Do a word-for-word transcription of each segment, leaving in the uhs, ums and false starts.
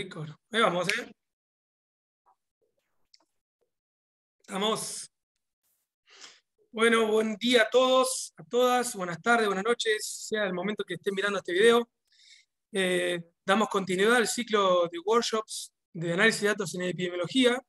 Record. Ahí vamos, ¿eh? Estamos. Bueno, buen día a todos, a todas, buenas tardes, buenas noches, sea el momento que estén mirando este video. Eh, damos continuidad al ciclo de workshops de análisis de datos en epidemiología.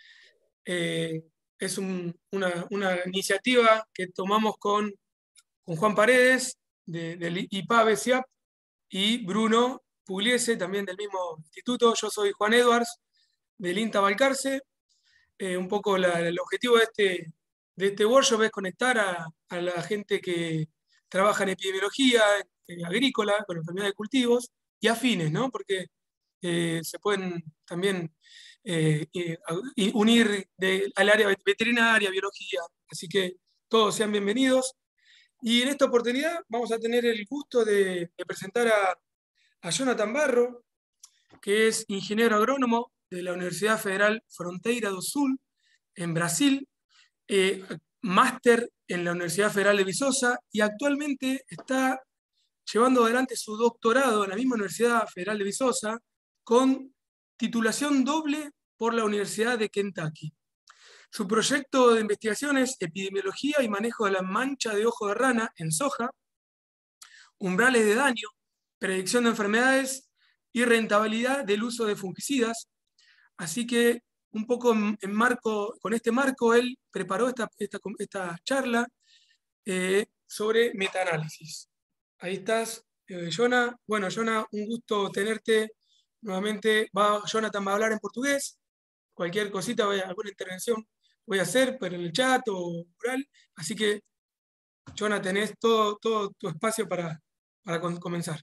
Eh, es un- una, una iniciativa que tomamos con, con Juan Paredes, de- del I P A B C I A P, y Bruno Pugliese, también del mismo instituto. Yo soy Juan Edwards, del INTA Balcarce. Eh, un poco la- el objetivo de este, de este workshop es conectar a, a la gente que trabaja en epidemiología, en agrícola, con enfermedades de cultivos, y afines, ¿no? Porque eh, se pueden también eh, eh, y unir de- al área veterinaria, biología. Así que todos sean bienvenidos. Y en esta oportunidad vamos a tener el gusto de, de presentar a, a Jonathan Barro, que es ingeniero agrónomo de la Universidad Federal Fronteira do Sul, en Brasil, eh, máster en la Universidad Federal de Viçosa y actualmente está llevando adelante su doctorado en la misma Universidad Federal de Viçosa con titulación doble por la Universidad de Kentucky. Su proyecto de investigación es epidemiología y manejo de la mancha de ojo de rana en soja, umbrales de daño, predicción de enfermedades y rentabilidad del uso de fungicidas. Así que un poco en, en marco, con este marco él preparó esta, esta, esta charla eh, sobre metaanálisis. Ahí estás, eh, Jonah. Bueno, Jonah, un gusto tenerte nuevamente. Va, Jonathan va a hablar en portugués. Cualquier cosita, voy a- alguna intervención voy a hacer por el chat o oral. Así que, Jonah, tenés todo, todo tu espacio para, para com- comenzar.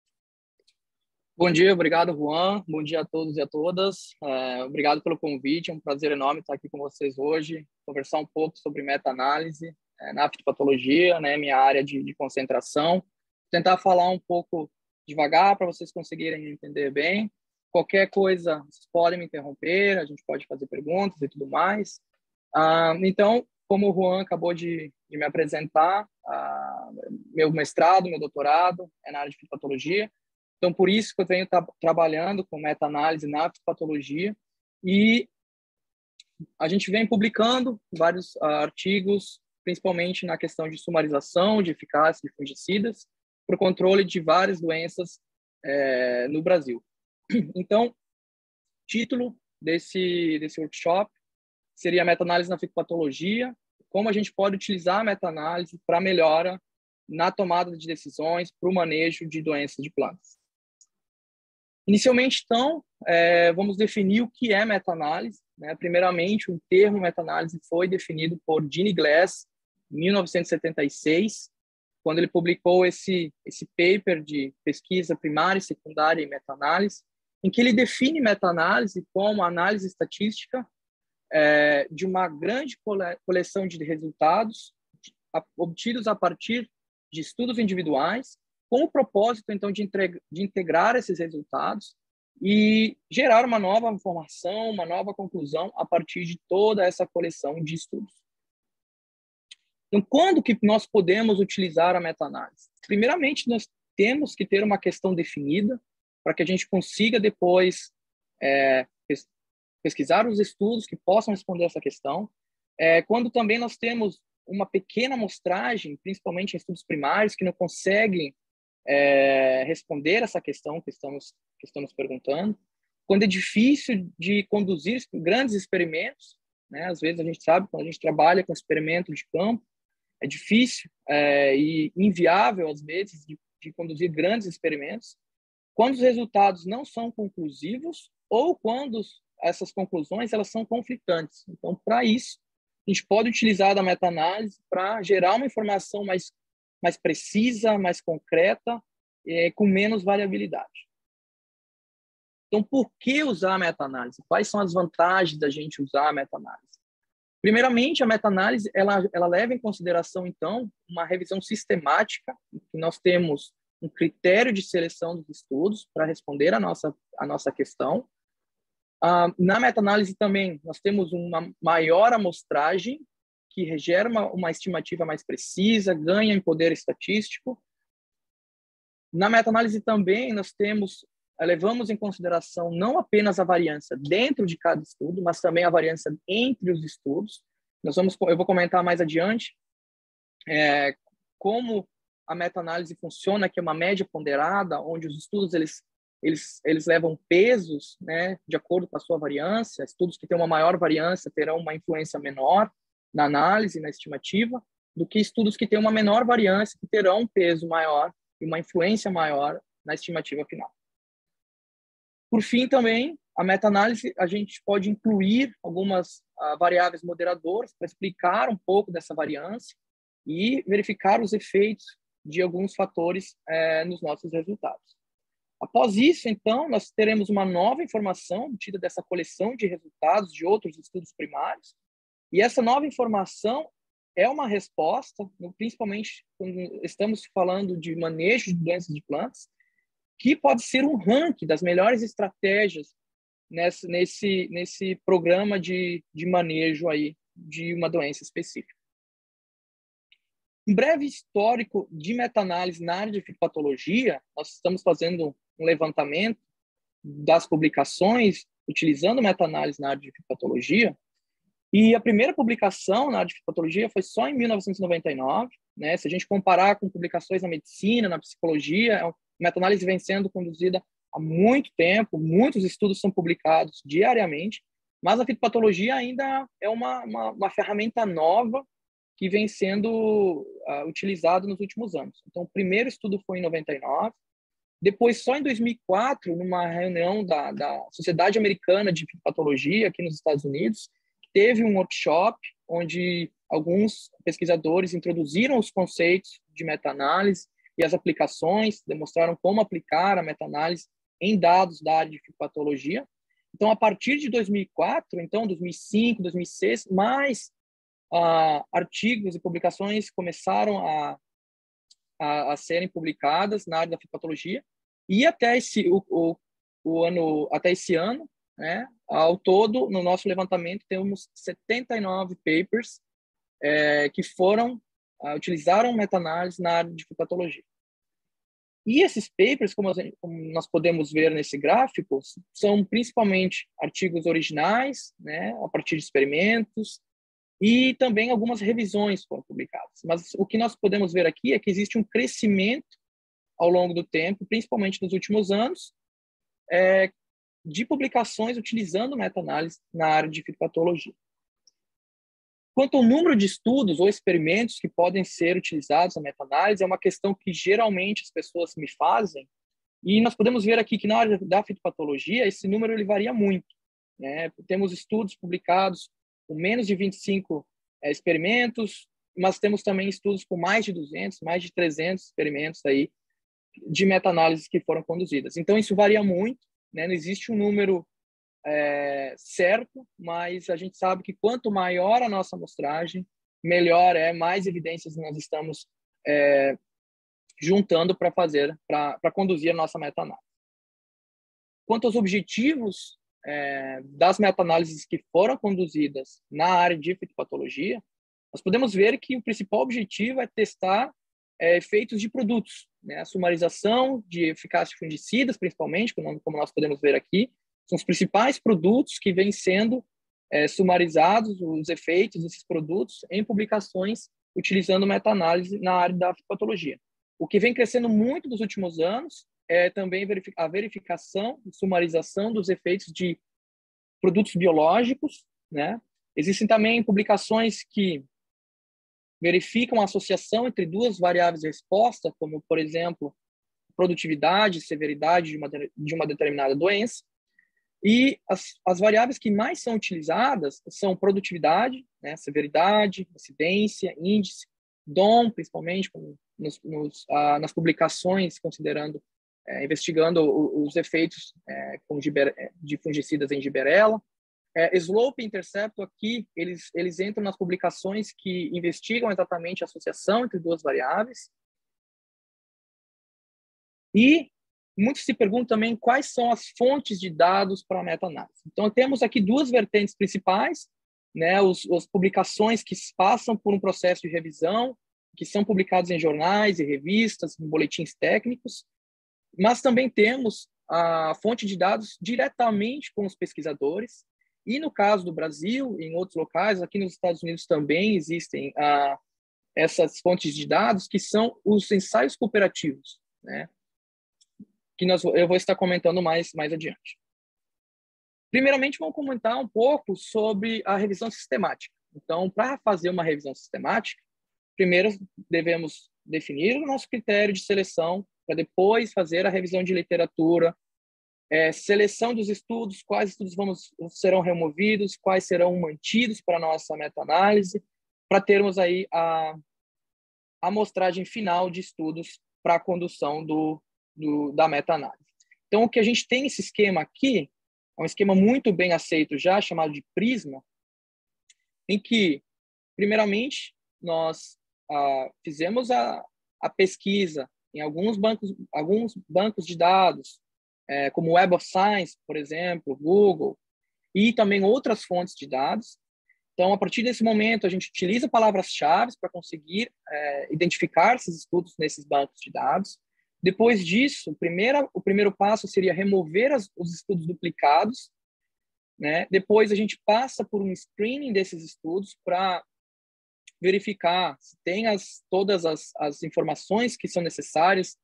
Bom dia, obrigado, Juan. Bom dia a todos e a todas. É, obrigado pelo convite, é um prazer enorme estar aqui com vocês hoje, conversar um pouco sobre meta-análise é, na fitopatologia, né, minha área de, de concentração. Tentar falar um pouco devagar para vocês conseguirem entender bem. Qualquer coisa, vocês podem me interromper, a gente pode fazer perguntas e tudo mais. Ah, então, como o Juan acabou de, de me apresentar, ah, meu mestrado, meu doutorado é na área de fitopatologia. Então, por isso que eu venho tra trabalhando com meta-análise na fitopatologia e a gente vem publicando vários uh, artigos, principalmente na questão de sumarização de eficácia de fungicidas para o controle de várias doenças é, no Brasil. Então, título desse, desse workshop seria meta-análise na fitopatologia, como a gente pode utilizar a meta-análise para melhora na tomada de decisões para o manejo de doenças de plantas. Inicialmente, então, é, vamos definir o que é meta-análise. Né? Primeiramente, o termo meta-análise foi definido por Gene Glass em mil novecentos e setenta e seis, quando ele publicou esse, esse paper de pesquisa primária e secundária em meta-análise, em que ele define meta-análise como análise estatística é, de uma grande cole, coleção de resultados a, obtidos a partir de estudos individuais, com o propósito, então, de, de integrar esses resultados e gerar uma nova informação, uma nova conclusão a partir de toda essa coleção de estudos. Então, quando que nós podemos utilizar a meta-análise? Primeiramente, nós temos que ter uma questão definida para que a gente consiga depois é, pesquisar os estudos que possam responder essa questão. É, quando também nós temos uma pequena amostragem, principalmente em estudos primários, que não conseguem É, responder essa questão que estamos, que estamos perguntando. Quando é difícil de conduzir grandes experimentos, né? Às vezes a gente sabe, quando a gente trabalha com experimento de campo, é difícil é, e inviável, às vezes, de, de conduzir grandes experimentos. Quando os resultados não são conclusivos ou quando essas conclusões elas são conflitantes. Então, para isso, a gente pode utilizar a meta-análise para gerar uma informação mais mais precisa, mais concreta, é, com menos variabilidade. Então, por que usar a meta-análise? Quais são as vantagens da gente usar a meta-análise? Primeiramente, a meta-análise ela, ela leva em consideração, então, uma revisão sistemática, em que nós temos um critério de seleção dos estudos para responder a nossa, a nossa questão. Ah, na meta-análise também, nós temos uma maior amostragem, que gera uma, uma estimativa mais precisa, ganha em poder estatístico. Na meta-análise também nós temos levamos em consideração não apenas a variância dentro de cada estudo, mas também a variância entre os estudos. Nós vamos, eu vou comentar mais adiante é, como a meta-análise funciona, que é uma média ponderada, onde os estudos eles, eles, eles levam pesos, né, de acordo com a sua variância. Estudos que têm uma maior variância terão uma influência menor na análise, na estimativa, do que estudos que têm uma menor variância, que terão um peso maior e uma influência maior na estimativa final. Por fim, também, a meta-análise, a gente pode incluir algumas uh, variáveis moderadoras para explicar um pouco dessa variância e verificar os efeitos de alguns fatores eh, nos nossos resultados. Após isso, então, nós teremos uma nova informação obtida dessa coleção de resultados de outros estudos primários, e essa nova informação é uma resposta, principalmente quando estamos falando de manejo de doenças de plantas, que pode ser um ranking das melhores estratégias nesse, nesse, nesse programa de, de manejo aí de uma doença específica. Um breve histórico de meta-análise na área de fitopatologia. Nós estamos fazendo um levantamento das publicações utilizando meta-análise na área de fitopatologia. E a primeira publicação na área de fitopatologia foi só em mil novecentos e noventa e nove. Né? Se a gente comparar com publicações na medicina, na psicologia, a meta-análise vem sendo conduzida há muito tempo, muitos estudos são publicados diariamente, mas a fitopatologia ainda é uma, uma, uma ferramenta nova que vem sendo uh, utilizado nos últimos anos. Então, o primeiro estudo foi em noventa e nove, depois, só em dois mil e quatro, numa reunião da, da Sociedade Americana de Fitopatologia, aqui nos Estados Unidos, teve um workshop onde alguns pesquisadores introduziram os conceitos de meta-análise e as aplicações, demonstraram como aplicar a meta-análise em dados da área de fitopatologia. Então, a partir de dois mil e quatro, então, dois mil e cinco, dois mil e seis, mais Uh, artigos e publicações começaram a, a, a serem publicadas na área da fitopatologia, e até esse, o, o, o ano, até esse ano, né, ao todo, no nosso levantamento, temos setenta e nove papers é, que foram, uh, utilizaram meta-análise na área de fitopatologia. E esses papers, como, como nós podemos ver nesse gráfico, são principalmente artigos originais, né, a partir de experimentos, e também algumas revisões foram publicadas. Mas o que nós podemos ver aqui é que existe um crescimento ao longo do tempo, principalmente nos últimos anos, é, de publicações utilizando meta-análise na área de fitopatologia. Quanto ao número de estudos ou experimentos que podem ser utilizados na meta-análise, é uma questão que geralmente as pessoas me fazem, e nós podemos ver aqui que na área da fitopatologia esse número ele varia muito. Né? Temos estudos publicados com menos de vinte e cinco é, experimentos, mas temos também estudos com mais de duzentos, mais de trezentos experimentos aí de meta-análises que foram conduzidas. Então, isso varia muito, né? Não existe um número é, certo, mas a gente sabe que quanto maior a nossa amostragem, melhor é, mais evidências nós estamos é, juntando para fazer, para conduzir a nossa meta-análise. Quanto aos objetivos É, das meta-análises que foram conduzidas na área de fitopatologia, nós podemos ver que o principal objetivo é testar é, efeitos de produtos, né? A sumarização de eficácia de fungicidas, principalmente, como, como nós podemos ver aqui, são os principais produtos que vêm sendo é, sumarizados, os efeitos desses produtos, em publicações utilizando meta-análise na área da fitopatologia. O que vem crescendo muito nos últimos anos é também a verificação e sumarização dos efeitos de produtos biológicos, né? Existem também publicações que verificam a associação entre duas variáveis de resposta, como, por exemplo, produtividade e severidade de uma, de uma determinada doença. E as, as variáveis que mais são utilizadas são produtividade, né? Severidade, incidência, índice, D O M, principalmente, nos, nos, ah, nas publicações, considerando É, investigando o, os efeitos é, de fungicidas em Gibberella. É, Slope e Intercepto aqui, eles, eles entram nas publicações que investigam exatamente a associação entre duas variáveis. E muitos se perguntam também quais são as fontes de dados para a meta-análise. Então, temos aqui duas vertentes principais, né, os, as publicações que passam por um processo de revisão, que são publicadas em jornais e revistas, em boletins técnicos, mas também temos a fonte de dados diretamente com os pesquisadores. E no caso do Brasil, em outros locais, aqui nos Estados Unidos também existem ah, essas fontes de dados, que são os ensaios cooperativos, né? Que nós, eu vou estar comentando mais, mais adiante. Primeiramente, vamos comentar um pouco sobre a revisão sistemática. Então, para fazer uma revisão sistemática, primeiro devemos definir o nosso critério de seleção, para depois fazer a revisão de literatura, é, seleção dos estudos, quais estudos vamos, serão removidos, quais serão mantidos para a nossa meta-análise, para termos aí a, a amostragem final de estudos para a condução do, do, da meta-análise. Então, o que a gente tem nesse esquema aqui é um esquema muito bem aceito já, chamado de PRISMA, em que, primeiramente, nós ah, fizemos a, a pesquisa em alguns bancos, alguns bancos de dados, é, como Web of Science, por exemplo, Google, e também outras fontes de dados. Então, a partir desse momento, a gente utiliza palavras-chave para conseguir é, identificar esses estudos nesses bancos de dados. Depois disso, o primeiro, o primeiro passo seria remover as, os estudos duplicados, né? Depois, a gente passa por um screening desses estudos para verificar se tem as, todas as, as informações que são necessárias,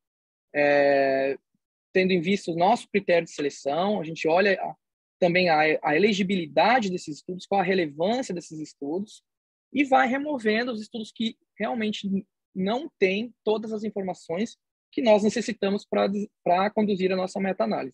é, tendo em vista o nosso critério de seleção. A gente olha a, também a, a elegibilidade desses estudos, qual a relevância desses estudos, e vai removendo os estudos que realmente não têm todas as informações que nós necessitamos para conduzir a nossa meta-análise.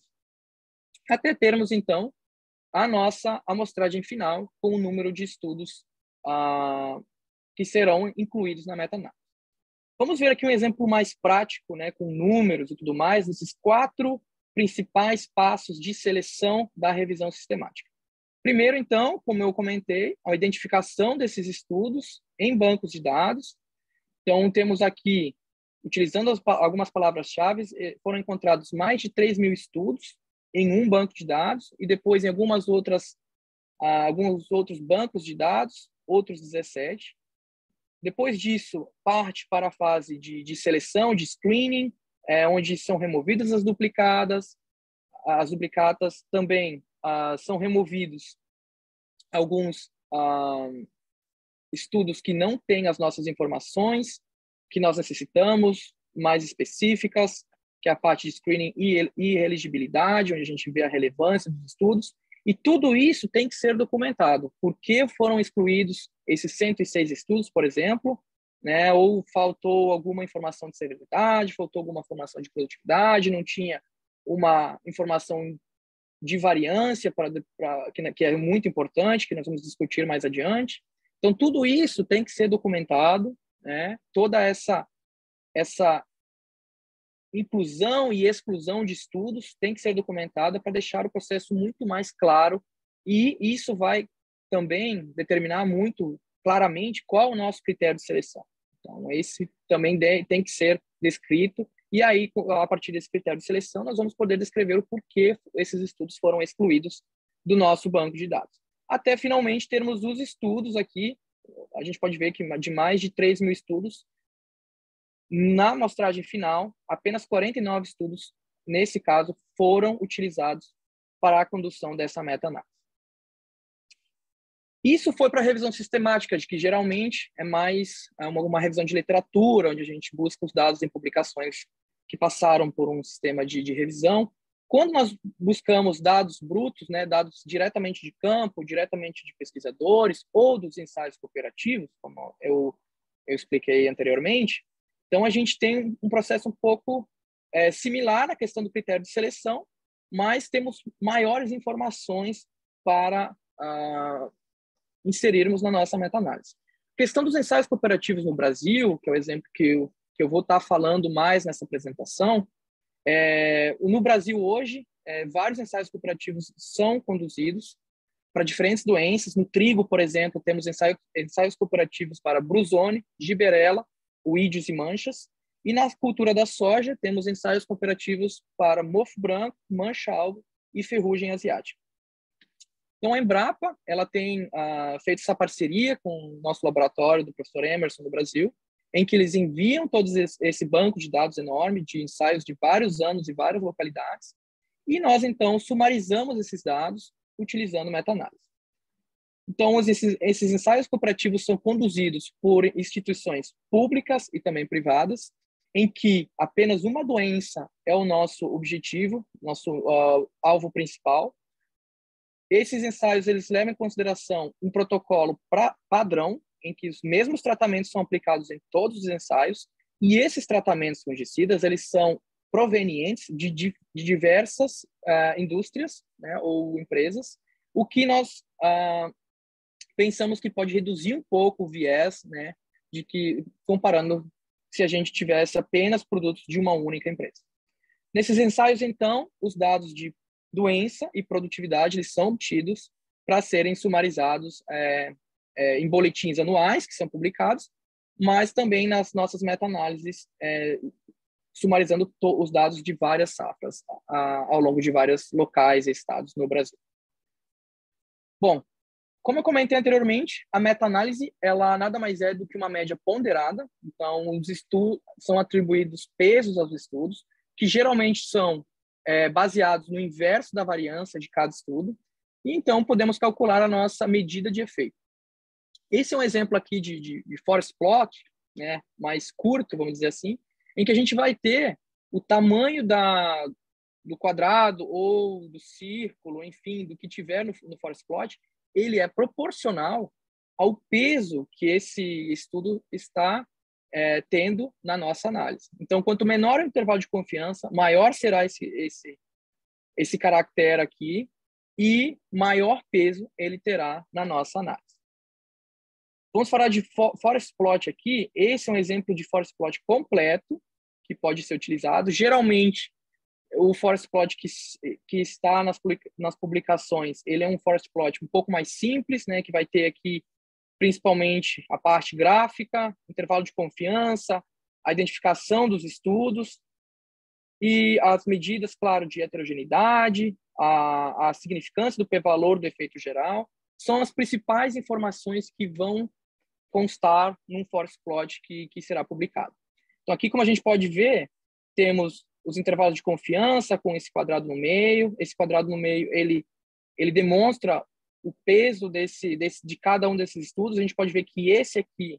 Até termos, então, a nossa amostragem final com o número de estudos ah, que serão incluídos na meta-análise. Vamos ver aqui um exemplo mais prático, né, com números e tudo mais, desses quatro principais passos de seleção da revisão sistemática. Primeiro, então, como eu comentei, a identificação desses estudos em bancos de dados. Então, temos aqui, utilizando as, algumas palavras-chave, foram encontrados mais de três mil estudos em um banco de dados, e depois em algumas outras, ah, alguns outros bancos de dados, outros dezessete. Depois disso, parte para a fase de, de seleção, de screening, é, onde são removidas as duplicadas. As duplicadas também ah, são removidos alguns ah, estudos que não têm as nossas informações, que nós necessitamos, mais específicas, que é a parte de screening e, e elegibilidade, onde a gente vê a relevância dos estudos. E tudo isso tem que ser documentado. Por que foram excluídos esses cento e seis estudos, por exemplo, né? Ou faltou alguma informação de severidade, faltou alguma informação de produtividade, não tinha uma informação de variância, pra, pra, que, que é muito importante, que nós vamos discutir mais adiante. Então, tudo isso tem que ser documentado, né? Toda essa, essa inclusão e exclusão de estudos tem que ser documentada para deixar o processo muito mais claro, e isso vai também determinar muito claramente qual é o nosso critério de seleção. Então, esse também tem que ser descrito, e aí, a partir desse critério de seleção, nós vamos poder descrever o porquê esses estudos foram excluídos do nosso banco de dados. Até, finalmente, termos os estudos aqui. A gente pode ver que de mais de três mil estudos, na amostragem final, apenas quarenta e nove estudos, nesse caso, foram utilizados para a condução dessa meta-análise. Isso foi para a revisão sistemática, de que geralmente é mais uma, uma revisão de literatura, onde a gente busca os dados em publicações que passaram por um sistema de, de revisão. Quando nós buscamos dados brutos, né, dados diretamente de campo, diretamente de pesquisadores ou dos ensaios cooperativos, como eu, eu expliquei anteriormente, então a gente tem um processo um pouco é, similar à questão do critério de seleção, mas temos maiores informações para uh, inserirmos na nossa meta-análise. A questão dos ensaios cooperativos no Brasil, que é o exemplo que eu, que eu vou estar falando mais nessa apresentação, é, no Brasil hoje, é, vários ensaios cooperativos são conduzidos para diferentes doenças. No trigo, por exemplo, temos ensaio, ensaios cooperativos para brusone, giberela, oídios e manchas. E na cultura da soja, temos ensaios cooperativos para mofo branco, mancha-alvo e ferrugem asiática. Então, a Embrapa ela tem ah, feito essa parceria com o nosso laboratório do professor Emerson no Brasil, em que eles enviam todo esse banco de dados enorme de ensaios de vários anos e várias localidades, e nós, então, sumarizamos esses dados utilizando meta-análise. Então, esses, esses ensaios cooperativos são conduzidos por instituições públicas e também privadas, em que apenas uma doença é o nosso objetivo, nosso uh, alvo principal. Esses ensaios eles levam em consideração um protocolo pra, padrão, em que os mesmos tratamentos são aplicados em todos os ensaios, e esses tratamentos fungicidas eles são provenientes de, de, de diversas uh, indústrias, né, ou empresas, o que nós uh, pensamos que pode reduzir um pouco o viés, né, de que comparando se a gente tivesse apenas produtos de uma única empresa. Nesses ensaios, então, os dados de doença e produtividade eles são obtidos para serem sumarizados é, é, em boletins anuais que são publicados, mas também nas nossas meta-análises, é, sumarizando os dados de várias safras a, ao longo de vários locais e estados no Brasil. Bom, como eu comentei anteriormente, a meta-análise ela nada mais é do que uma média ponderada. Então, os estudos são atribuídos pesos aos estudos, que geralmente são é, baseados no inverso da variância de cada estudo. E então podemos calcular a nossa medida de efeito. Esse é um exemplo aqui de, de, de forest plot, né, mais curto, vamos dizer assim, em que a gente vai ter o tamanho da, do quadrado ou do círculo, enfim, do que tiver no, no forest plot, ele é proporcional ao peso que esse estudo está é, tendo na nossa análise. Então, quanto menor o intervalo de confiança, maior será esse, esse, esse caractere aqui e maior peso ele terá na nossa análise. Vamos falar de forest plot aqui. Esse é um exemplo de forest plot completo que pode ser utilizado. Geralmente, o forest plot que, que está nas, nas publicações, ele é um forest plot um pouco mais simples, né, que vai ter aqui principalmente a parte gráfica, intervalo de confiança, a identificação dos estudos e as medidas, claro, de heterogeneidade, a, a significância do p-valor do efeito geral, são as principais informações que vão constar num forest plot que, que será publicado. Então, aqui, como a gente pode ver, temos os intervalos de confiança com esse quadrado no meio. Esse quadrado no meio, ele, ele demonstra o peso desse, desse, de cada um desses estudos. A gente pode ver que esse aqui,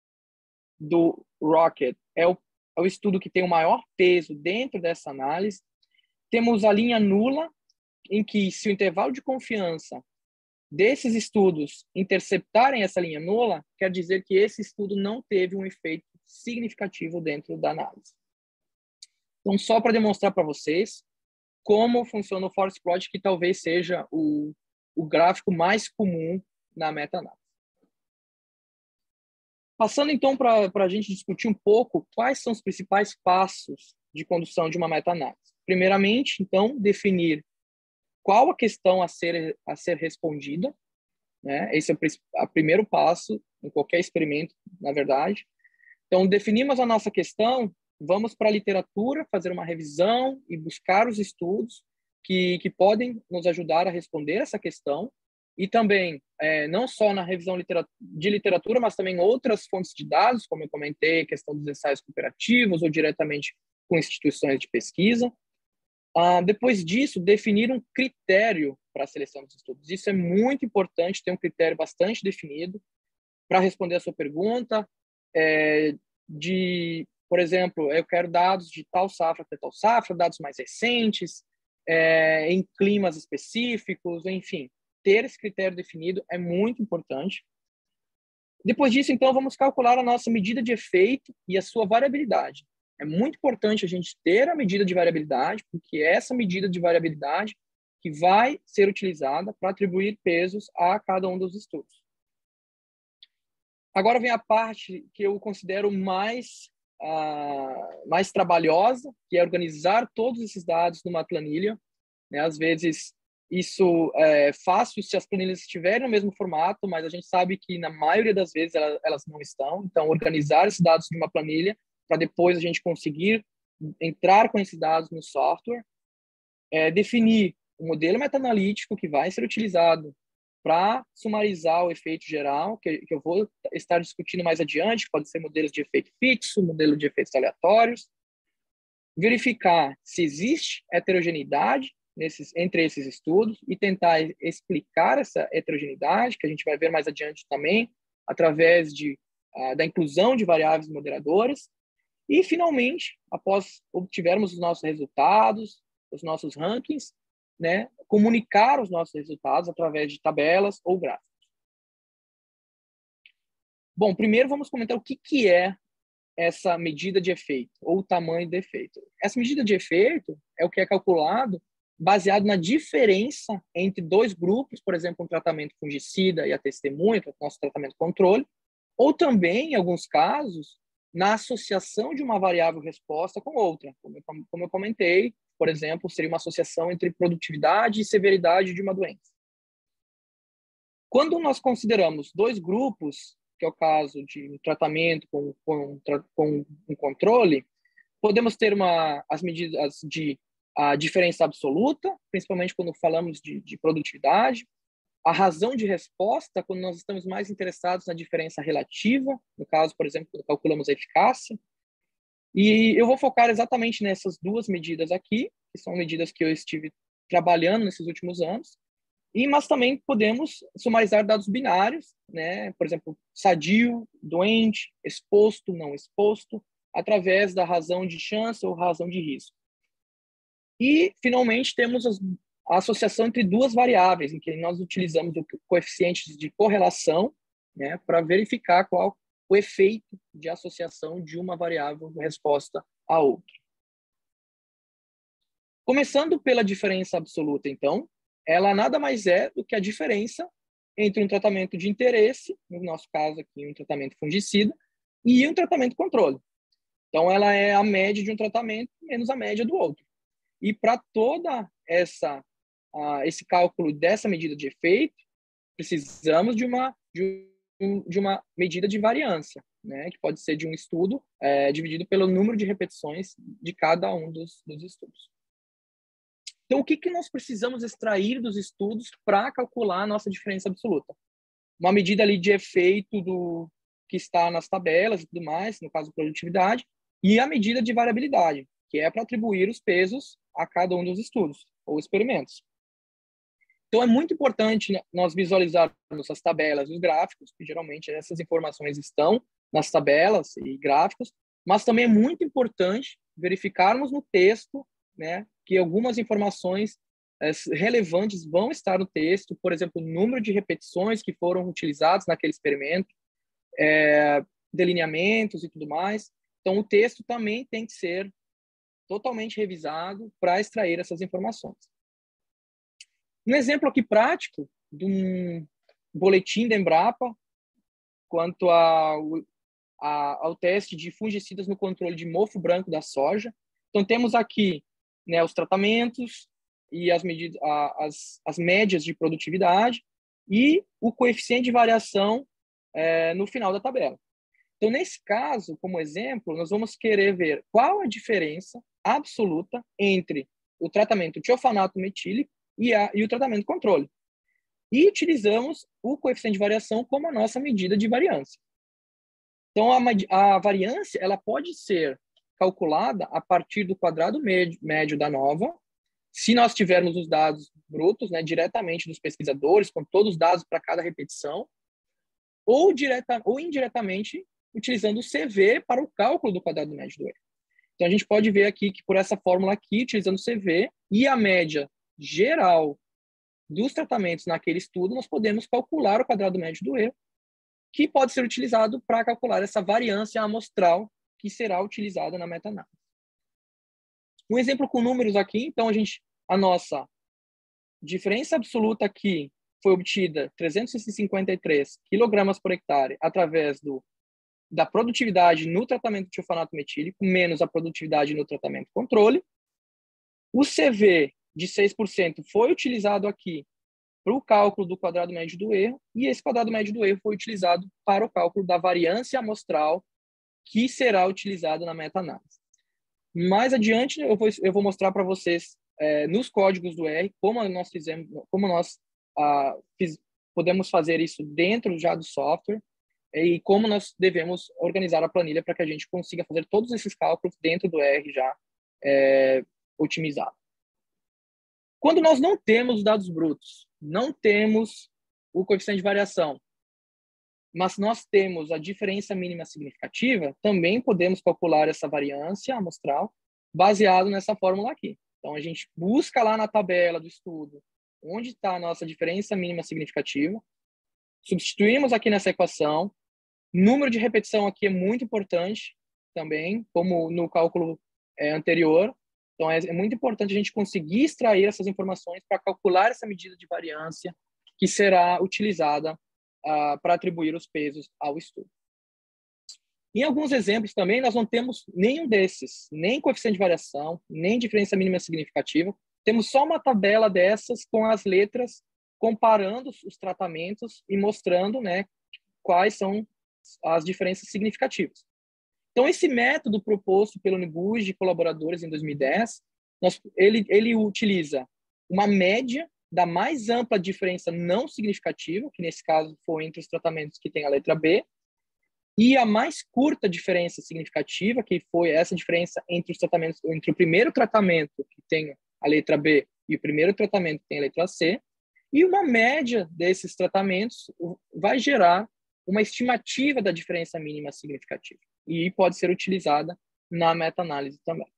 do Rocket, é o, é o estudo que tem o maior peso dentro dessa análise. Temos a linha nula, em que se o intervalo de confiança desses estudos interceptarem essa linha nula, quer dizer que esse estudo não teve um efeito significativo dentro da análise. Então, só para demonstrar para vocês como funciona o forest plot, que talvez seja o, o gráfico mais comum na meta-análise. Passando, então, para a gente discutir um pouco quais são os principais passos de condução de uma meta-análise. Primeiramente, então, definir qual a questão a ser, a ser respondida, né? Esse é o, o primeiro passo em qualquer experimento, na verdade. Então, definimos a nossa questão, vamos para a literatura, fazer uma revisão e buscar os estudos que, que podem nos ajudar a responder essa questão. E também, é, não só na revisão de literatura, mas também outras fontes de dados, como eu comentei, questão dos ensaios cooperativos ou diretamente com instituições de pesquisa. Ah, depois disso, definir um critério para a seleção dos estudos. Isso é muito importante, ter um critério bastante definido para responder a sua pergunta, é, de, por exemplo, eu quero dados de tal safra até tal safra, dados mais recentes, é, em climas específicos, enfim. Ter esse critério definido é muito importante. Depois disso, então, vamos calcular a nossa medida de efeito e a sua variabilidade. É muito importante a gente ter a medida de variabilidade, porque é essa medida de variabilidade que vai ser utilizada para atribuir pesos a cada um dos estudos. Agora vem a parte que eu considero mais, uh, mais trabalhosa, que é organizar todos esses dados numa planilha. Né? Às vezes, isso é fácil se as planilhas estiverem no mesmo formato, mas a gente sabe que, na maioria das vezes, elas, elas não estão. Então, organizar esses dados numa planilha para depois a gente conseguir entrar com esses dados no software, é, definir o modelo meta-analítico que vai ser utilizado para sumarizar o efeito geral, que, que eu vou estar discutindo mais adiante, pode ser modelos de efeito fixo, modelo de efeitos aleatórios, verificar se existe heterogeneidade nesses, entre esses estudos e tentar explicar essa heterogeneidade, que a gente vai ver mais adiante também, através de, uh, da inclusão de variáveis moderadoras. E, finalmente, após obtivermos os nossos resultados, os nossos rankings, né, comunicar os nossos resultados através de tabelas ou gráficos. Bom, primeiro vamos comentar o que, que é essa medida de efeito, ou o tamanho do efeito. Essa medida de efeito é o que é calculado baseado na diferença entre dois grupos, por exemplo, um tratamento fungicida e a testemunha, que é o nosso tratamento controle, ou também, em alguns casos, na associação de uma variável resposta com outra. Como eu, como eu comentei, por exemplo, seria uma associação entre produtividade e severidade de uma doença. Quando nós consideramos dois grupos, que é o caso de um tratamento com, com, com um controle, podemos ter uma, as medidas de a diferença absoluta, principalmente quando falamos de, de produtividade, a razão de resposta, quando nós estamos mais interessados na diferença relativa, no caso, por exemplo, quando calculamos a eficácia. E eu vou focar exatamente nessas duas medidas aqui, que são medidas que eu estive trabalhando nesses últimos anos, e, mas também podemos sumarizar dados binários, né? Por exemplo, sadio, doente, exposto, não exposto, através da razão de chance ou razão de risco. E, finalmente, temos as, a associação entre duas variáveis, em que nós utilizamos o coeficiente de correlação, né, para verificar qual o efeito de associação de uma variável em resposta à outra. Começando pela diferença absoluta, então, ela nada mais é do que a diferença entre um tratamento de interesse, no nosso caso aqui, um tratamento fungicida, e um tratamento controle. Então, ela é a média de um tratamento menos a média do outro. E para toda essa uh, esse cálculo dessa medida de efeito, precisamos de uma de, um, de uma medida de variância, né, que pode ser de um estudo é, dividido pelo número de repetições de cada um dos, dos estudos. Então, o que que nós precisamos extrair dos estudos para calcular a nossa diferença absoluta? Uma medida ali de efeito do que está nas tabelas e tudo mais, no caso produtividade, e a medida de variabilidade, que é para atribuir os pesos a cada um dos estudos ou experimentos. Então, é muito importante nós visualizarmos as tabelas e os gráficos, que geralmente essas informações estão nas tabelas e gráficos, mas também é muito importante verificarmos no texto, né, que algumas informações é, relevantes vão estar no texto, por exemplo, o número de repetições que foram utilizadas naquele experimento, é, delineamentos e tudo mais. Então, o texto também tem que ser totalmente revisado para extrair essas informações. Um exemplo aqui prático de um boletim da Embrapa quanto ao, a, ao teste de fungicidas no controle de mofo branco da soja. Então, temos aqui, né, os tratamentos e as, medidas, a, as, as médias de produtividade e o coeficiente de variação é, no final da tabela. Então, nesse caso, como exemplo, nós vamos querer ver qual a diferença absoluta entre o tratamento tiofanato metílico e, a, e o tratamento controle. E utilizamos o coeficiente de variação como a nossa medida de variância. Então, a, a variância ela pode ser calculada a partir do quadrado médio, médio da nova, se nós tivermos os dados brutos, né, diretamente dos pesquisadores, com todos os dados para cada repetição, ou, direta, ou indiretamente utilizando o C V para o cálculo do quadrado médio do erro. Então, a gente pode ver aqui que por essa fórmula aqui, utilizando o C V e a média geral dos tratamentos naquele estudo, nós podemos calcular o quadrado médio do erro, que pode ser utilizado para calcular essa variância amostral que será utilizada na meta-análise. Um exemplo com números aqui, então, a, gente, a nossa diferença absoluta aqui foi obtida trezentos e cinquenta e três quilogramas por hectare através do da produtividade no tratamento de tiofanato metílico menos a produtividade no tratamento controle. O C V de seis por cento foi utilizado aqui para o cálculo do quadrado médio do erro e esse quadrado médio do erro foi utilizado para o cálculo da variância amostral que será utilizada na meta-análise. Mais adiante, eu vou, eu vou mostrar para vocês é, nos códigos do R como nós fizemos, como nós ah, fiz, podemos fazer isso dentro já do software e como nós devemos organizar a planilha para que a gente consiga fazer todos esses cálculos dentro do R já é, otimizado. Quando nós não temos os dados brutos, não temos o coeficiente de variação, mas nós temos a diferença mínima significativa, também podemos calcular essa variância amostral baseado nessa fórmula aqui. Então, a gente busca lá na tabela do estudo onde está a nossa diferença mínima significativa, substituímos aqui nessa equação, número de repetição aqui é muito importante também, como no cálculo é, anterior. Então, é, é muito importante a gente conseguir extrair essas informações para calcular essa medida de variância que será utilizada uh, para atribuir os pesos ao estudo. Em alguns exemplos também, nós não temos nenhum desses, nem coeficiente de variação, nem diferença mínima significativa. Temos só uma tabela dessas com as letras, comparando os tratamentos e mostrando, né, quais são as diferenças significativas. Então, esse método proposto pelo Nebuge e colaboradores em dois mil e dez, nós, ele, ele utiliza uma média da mais ampla diferença não significativa, que nesse caso foi entre os tratamentos que tem a letra B, e a mais curta diferença significativa, que foi essa diferença entre os tratamentos, entre o primeiro tratamento que tem a letra B e o primeiro tratamento que tem a letra C, e uma média desses tratamentos vai gerar uma estimativa da diferença mínima significativa, e pode ser utilizada na meta-análise também.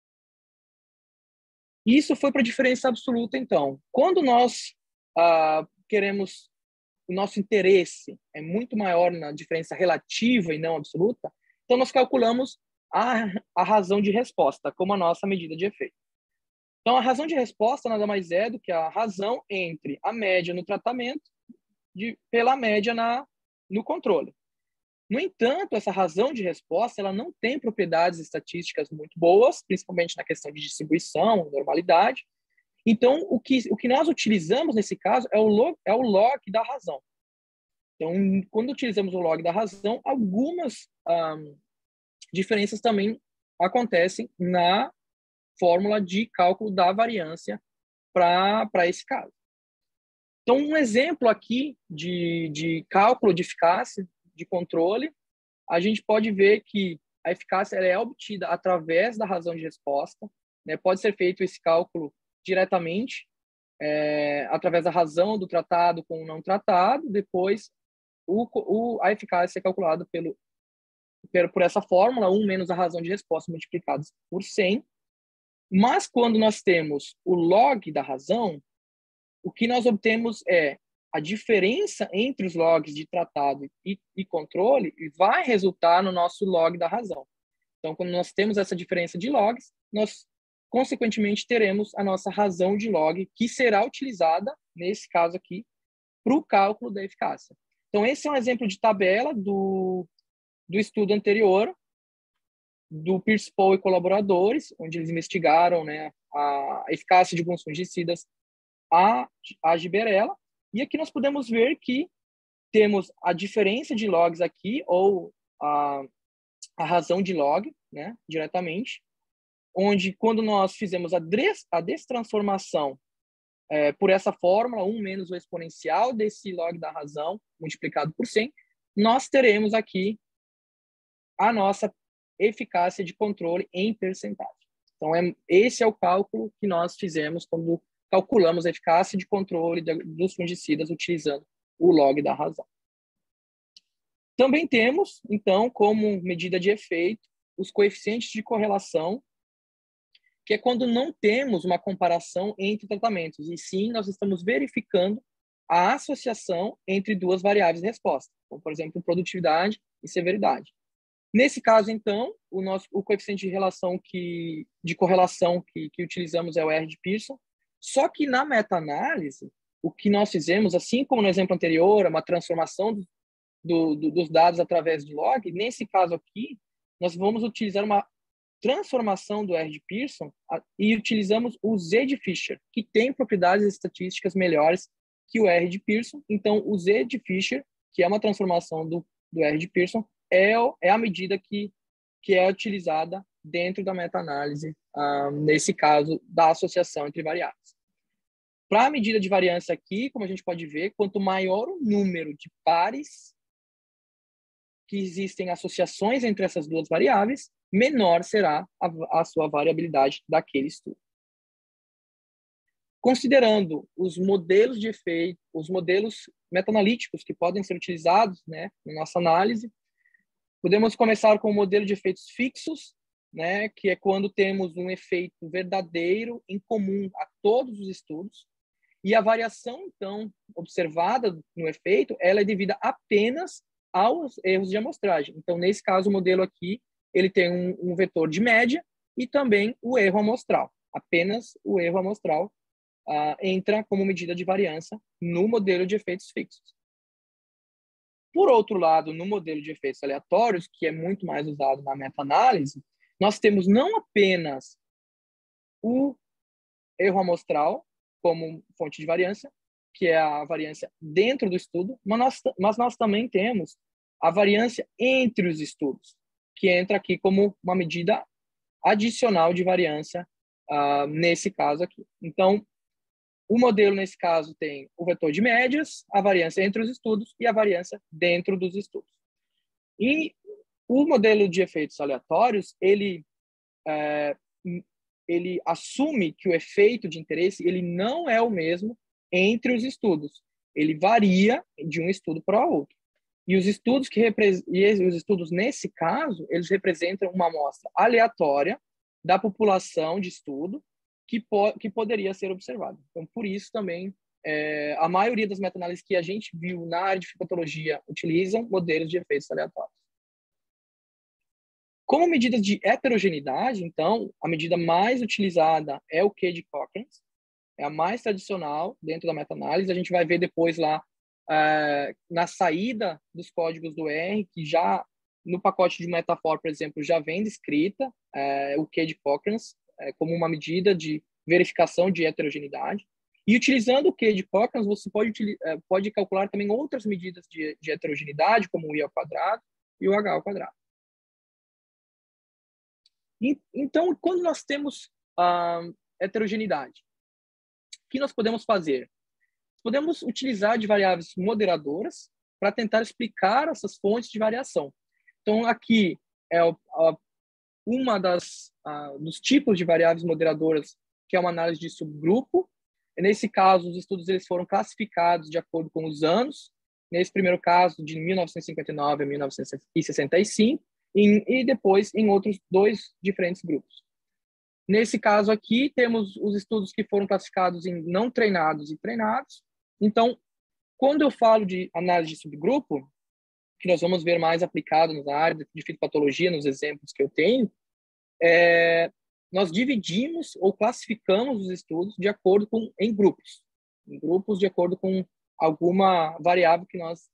Isso foi para a diferença absoluta, então. Quando nós ah, queremos, o nosso interesse é muito maior na diferença relativa e não absoluta, então nós calculamos a, a razão de resposta como a nossa medida de efeito. Então, a razão de resposta nada mais é do que a razão entre a média no tratamento de, pela média na, no controle. No entanto, essa razão de resposta ela não tem propriedades estatísticas muito boas, principalmente na questão de distribuição, normalidade. Então, o que, o que nós utilizamos nesse caso é o, log, é o log da razão. Então, quando utilizamos o log da razão, algumas um, diferenças também acontecem na fórmula de cálculo da variância para esse caso. Então, um exemplo aqui de, de cálculo de eficácia de controle, a gente pode ver que a eficácia ela é obtida através da razão de resposta, né? Pode ser feito esse cálculo diretamente, é, através da razão do tratado com o não tratado, depois o, o, a eficácia é calculada pelo, por essa fórmula, um menos a razão de resposta multiplicados por cem. Mas quando nós temos o log da razão, o que nós obtemos é a diferença entre os logs de tratado e, e controle vai resultar no nosso log da razão. Então, quando nós temos essa diferença de logs, nós, consequentemente, teremos a nossa razão de log, que será utilizada, nesse caso aqui, para o cálculo da eficácia. Então, esse é um exemplo de tabela do, do estudo anterior, do Pierce-Paul e colaboradores, onde eles investigaram, né, a eficácia de alguns fungicidas a, a giberela. E aqui nós podemos ver que temos a diferença de logs aqui, ou a, a razão de log, né, diretamente, onde quando nós fizemos a, des, a destransformação é, por essa fórmula, um menos o exponencial desse log da razão, multiplicado por cem, nós teremos aqui a nossa eficácia de controle em percentagem. Então, é, esse é o cálculo que nós fizemos quando calculamos a eficácia de controle de, dos fungicidas utilizando o log da razão. Também temos, então, como medida de efeito, os coeficientes de correlação, que é quando não temos uma comparação entre tratamentos, e sim nós estamos verificando a associação entre duas variáveis de resposta, como, por exemplo, produtividade e severidade. Nesse caso, então, o nosso o coeficiente de relação que de correlação que, que utilizamos é o R de Pearson. Só que na meta-análise, o que nós fizemos, assim como no exemplo anterior, uma transformação do, do, dos dados através do log, nesse caso aqui, nós vamos utilizar uma transformação do R de Pearson e utilizamos o Z de Fisher, que tem propriedades estatísticas melhores que o R de Pearson. Então, o Z de Fisher, que é uma transformação do, do R de Pearson, é, é a medida que, que é utilizada dentro da meta-análise, ah, nesse caso, da associação entre variáveis. Para a medida de variância aqui, como a gente pode ver, quanto maior o número de pares que existem associações entre essas duas variáveis, menor será a, a sua variabilidade daquele estudo. considerando os modelos de efeito, os modelos meta-analíticos que podem ser utilizados, né, na nossa análise. Podemos começar com o modelo de efeitos fixos, né, que é quando temos um efeito verdadeiro em comum a todos os estudos, e a variação, então, observada no efeito, ela é devida apenas aos erros de amostragem. Então, nesse caso, o modelo aqui, ele tem um, um vetor de média e também o erro amostral. Apenas o erro amostral uh, entra como medida de variância no modelo de efeitos fixos. Por outro lado, no modelo de efeitos aleatórios, que é muito mais usado na meta-análise, nós temos não apenas o erro amostral como fonte de variância, que é a variância dentro do estudo, mas nós, mas nós também temos a variância entre os estudos, que entra aqui como uma medida adicional de variância uh, nesse caso aqui. Então, o modelo, nesse caso, tem o vetor de médias, a variância entre os estudos e a variância dentro dos estudos. E o modelo de efeitos aleatórios, ele, é, ele assume que o efeito de interesse ele não é o mesmo entre os estudos. Ele varia de um estudo para outro. E os estudos, que repre... e os estudos, nesse caso, eles representam uma amostra aleatória da população de estudo, Que, po que poderia ser observado. Então, por isso também, é, a maioria das meta-análises que a gente viu na área de fitopatologia utilizam modelos de efeitos aleatórios. Como medida de heterogeneidade, então, a medida mais utilizada é o Q de Cochrane, é a mais tradicional dentro da meta-análise. A gente vai ver depois lá, é, na saída dos códigos do R, que já no pacote de Metafor, por exemplo, já vem descrita é, o Q de Cochrane, como uma medida de verificação de heterogeneidade. E utilizando o Q de Cochrane, você pode, pode calcular também outras medidas de, de heterogeneidade, como o I ao quadrado e o H ao quadrado. E, então, quando nós temos a heterogeneidade, o que nós podemos fazer? Podemos utilizar de variáveis moderadoras para tentar explicar essas fontes de variação. Então, aqui é a uma das uh, dos tipos de variáveis moderadoras, que é uma análise de subgrupo. Nesse caso, os estudos eles foram classificados de acordo com os anos. Nesse primeiro caso, de mil novecentos e cinquenta e nove a mil novecentos e sessenta e cinco, e, e depois em outros dois diferentes grupos. Nesse caso aqui, temos os estudos que foram classificados em não treinados e treinados. Então, quando eu falo de análise de subgrupo, que nós vamos ver mais aplicado na área de fitopatologia, nos exemplos que eu tenho, é, nós dividimos ou classificamos os estudos de acordo com, em grupos, em grupos de acordo com alguma variável que nós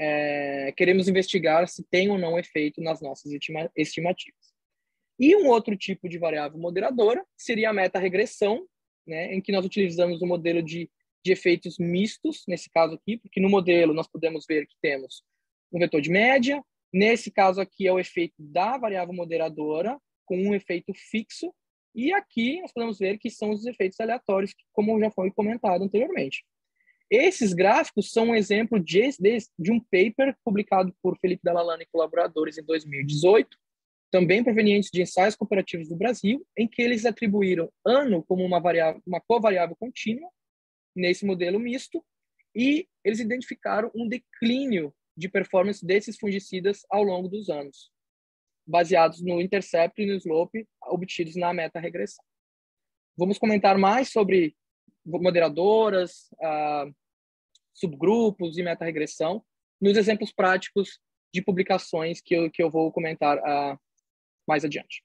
é, queremos investigar se tem ou não efeito nas nossas estima, estimativas. E um outro tipo de variável moderadora seria a meta-regressão, né, em que nós utilizamos o modelo de, de efeitos mistos, nesse caso aqui, porque no modelo nós podemos ver que temos um vetor de média. Nesse caso aqui é o efeito da variável moderadora com um efeito fixo. E aqui nós podemos ver que são os efeitos aleatórios, como já foi comentado anteriormente. Esses gráficos são um exemplo de, de, de um paper publicado por Felipe Dallalana e colaboradores em dois mil e dezoito, também provenientes de ensaios cooperativos do Brasil, em que eles atribuíram ano como uma, variável, uma covariável contínua nesse modelo misto, e eles identificaram um declínio de performance desses fungicidas ao longo dos anos, baseados no intercepto e no slope obtidos na meta-regressão. Vamos comentar mais sobre moderadoras, uh, subgrupos e meta-regressão nos exemplos práticos de publicações que eu, que eu vou comentar uh, mais adiante.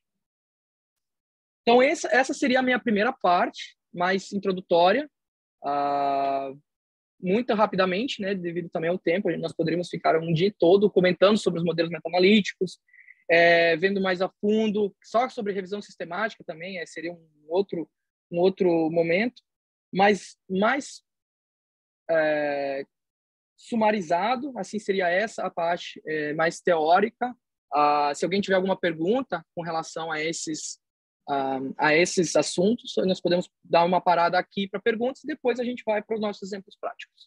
Então, essa, essa seria a minha primeira parte, mais introdutória. Uh, muito rapidamente, né, devido também ao tempo, nós poderíamos ficar um dia todo comentando sobre os modelos meta-analíticos, é, vendo mais a fundo, só sobre revisão sistemática também, é, seria um outro, um outro momento, mas mais é, sumarizado, assim seria essa a parte é, mais teórica. Ah, se alguém tiver alguma pergunta com relação a esses, ah, a esses assuntos, nós podemos dar uma parada aqui para perguntas e depois a gente vai para os nossos exemplos práticos.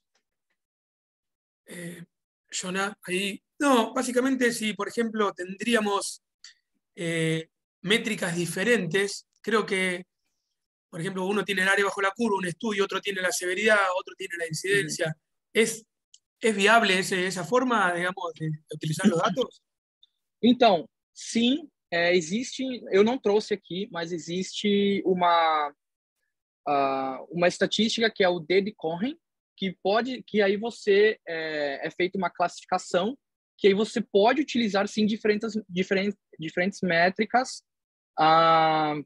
Eh, Jonah, ahí, no, básicamente si, por ejemplo, tendríamos eh, métricas diferentes, creo que, por por ejemplo, uno tiene el área bajo la curva, un estudio, otro tiene la severidad, otro tiene la incidencia. Uh-huh. ¿Es, ¿Es viable esse, essa forma, digamos, de, de utilizar os dados? Então, sim, é, existe, eu não trouxe aqui, mas existe uma, uh, uma estatística que é o D-Decorrem, que pode, que aí você é, é feita uma classificação, que aí você pode utilizar sim diferentes, diferentes, diferentes métricas, uh,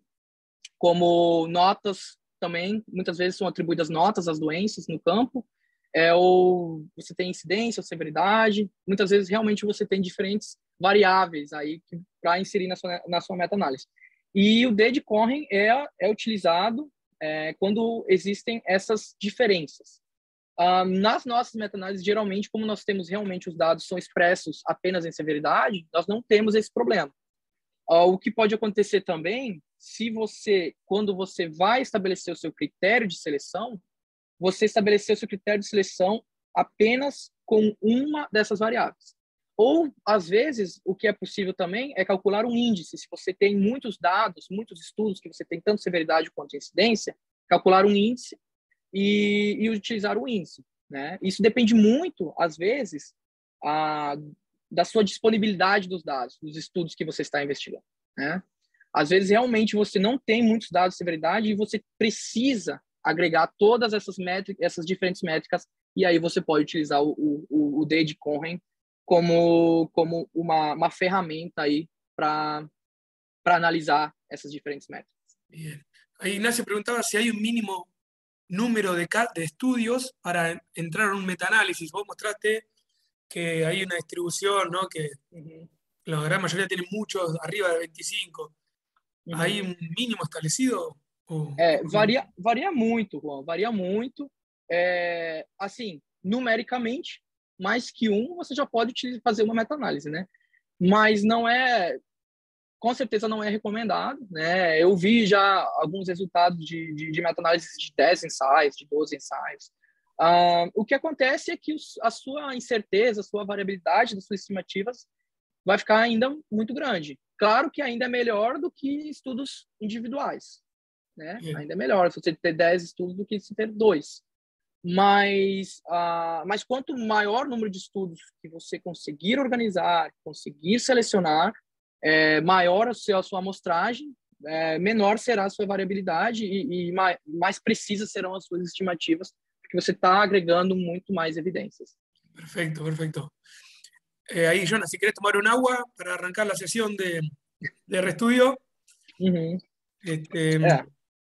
como notas também, muitas vezes são atribuídas notas às doenças no campo, é, ou você tem incidência ou severidade, muitas vezes realmente você tem diferentes variáveis aí para inserir na sua, na sua meta-análise. E o D-Decorrem é, é utilizado é, quando existem essas diferenças. Uh, nas nossas meta-análises, geralmente, como nós temos realmente os dados são expressos apenas em severidade, nós não temos esse problema. Uh, o que pode acontecer também, se você, quando você vai estabelecer o seu critério de seleção, você estabelecer o seu critério de seleção apenas com uma dessas variáveis. Ou, às vezes, o que é possível também é calcular um índice. Se você tem muitos dados, muitos estudos, que você tem tanto severidade quanto incidência, calcular um índice e, e utilizar o índice, né? Isso depende muito, às vezes, a, da sua disponibilidade dos dados, dos estudos que você está investigando, né? Às vezes, realmente, você não tem muitos dados de severidade e você precisa agregar todas essas métricas, essas diferentes métricas, e aí você pode utilizar o, o, o D-Decorrem como, como uma, uma ferramenta aí para analisar essas diferentes métricas. Bien. Ahí Ignacio preguntaba si hay un mínimo número de, de estudios para entrar en un metaanálisis. Vos mostraste que hay una distribución, ¿no? Que uh-huh. la gran mayoría tienen muchos, arriba de veinticinco. Uh-huh. ¿Hay un mínimo establecido? Ou... É, varia, varia muito, Juan, varia muito. É, assim, numericamente, mais que um, você já pode fazer uma meta-análise, né? Mas não é, com certeza não é recomendado, né? Eu vi já alguns resultados de, de, de meta-análise de dez ensaios, de doze ensaios. Ah, o que acontece é que os, a sua incerteza, a sua variabilidade das suas estimativas vai ficar ainda muito grande. Claro que ainda é melhor do que estudos individuais, né? É. Ainda é melhor se você ter dez estudos do que se ter dois. Mas, uh, mas quanto maior o número de estudos que você conseguir organizar, conseguir selecionar, é, maior a sua, a sua amostragem, é, menor será a sua variabilidade e, e mais, mais precisas serão as suas estimativas, porque você está agregando muito mais evidências. Perfecto, perfecto. Eh, ahí, Jonas, si querés tomar un agua para arrancar la sesión de, de reestudio. Uhum. Este, é.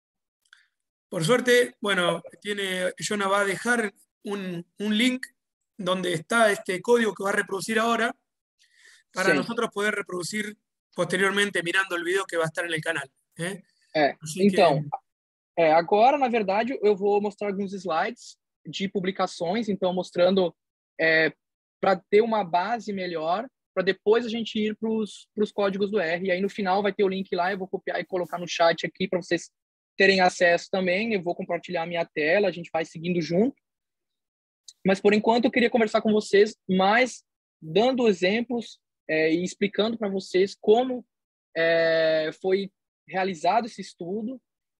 Por suerte, bueno, tiene, Jonas va a dejar un, un link donde está este código que va a reproducir ahora para Sim. nosotros poder reproducir posteriormente mirando el video que va a estar en el canal. ¿eh? É. Então, que... é, agora, na verdade, eu vou mostrar alguns slides de publicações, então mostrando é, para ter uma base melhor, para depois a gente ir para os códigos do R. E aí, no final, vai ter o link lá, eu vou copiar e colocar no chat aqui para vocês terem acesso também. Eu vou compartilhar a minha tela, a gente vai seguindo junto. Mas, por enquanto, eu queria conversar com vocês, mais dando exemplos é, e explicando para vocês como é, foi realizado esse estudo.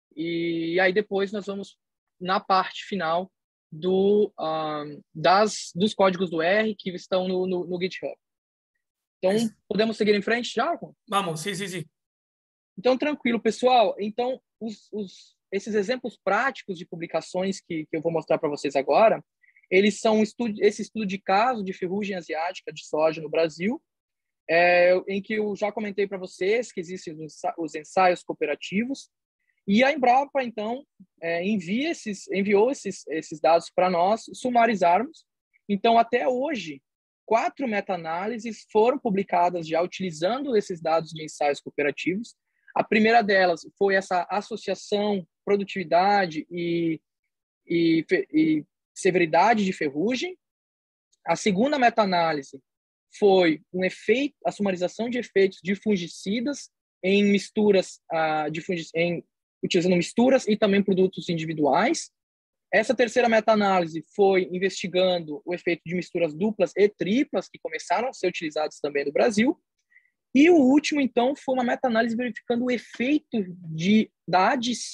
E aí, depois, nós vamos na parte final do, um, das, dos códigos do R que estão no, no, no GitHub. Então, podemos seguir em frente já? Vamos, sim, sim, sim. Então, tranquilo, pessoal. Então, os, os, esses exemplos práticos de publicações que, que eu vou mostrar para vocês agora, eles são estudo, esse estudo de caso de ferrugem asiática de soja no Brasil, é, em que eu já comentei para vocês que existem os ensaios cooperativos, e a Embrapa, então, é, envia esses, enviou esses, esses dados para nós sumarizarmos. Então, até hoje, quatro meta-análises foram publicadas já utilizando esses dados de ensaios cooperativos. A primeira delas foi essa associação, produtividade e, e, e severidade de ferrugem. A segunda meta-análise foi um efeito, a sumarização de efeitos de fungicidas em misturas, uh, de fungi, em, utilizando misturas e também produtos individuais. Essa terceira meta-análise foi investigando o efeito de misturas duplas e triplas, que começaram a ser utilizados também no Brasil. E o último, então, foi uma meta-análise verificando o efeito de, da adição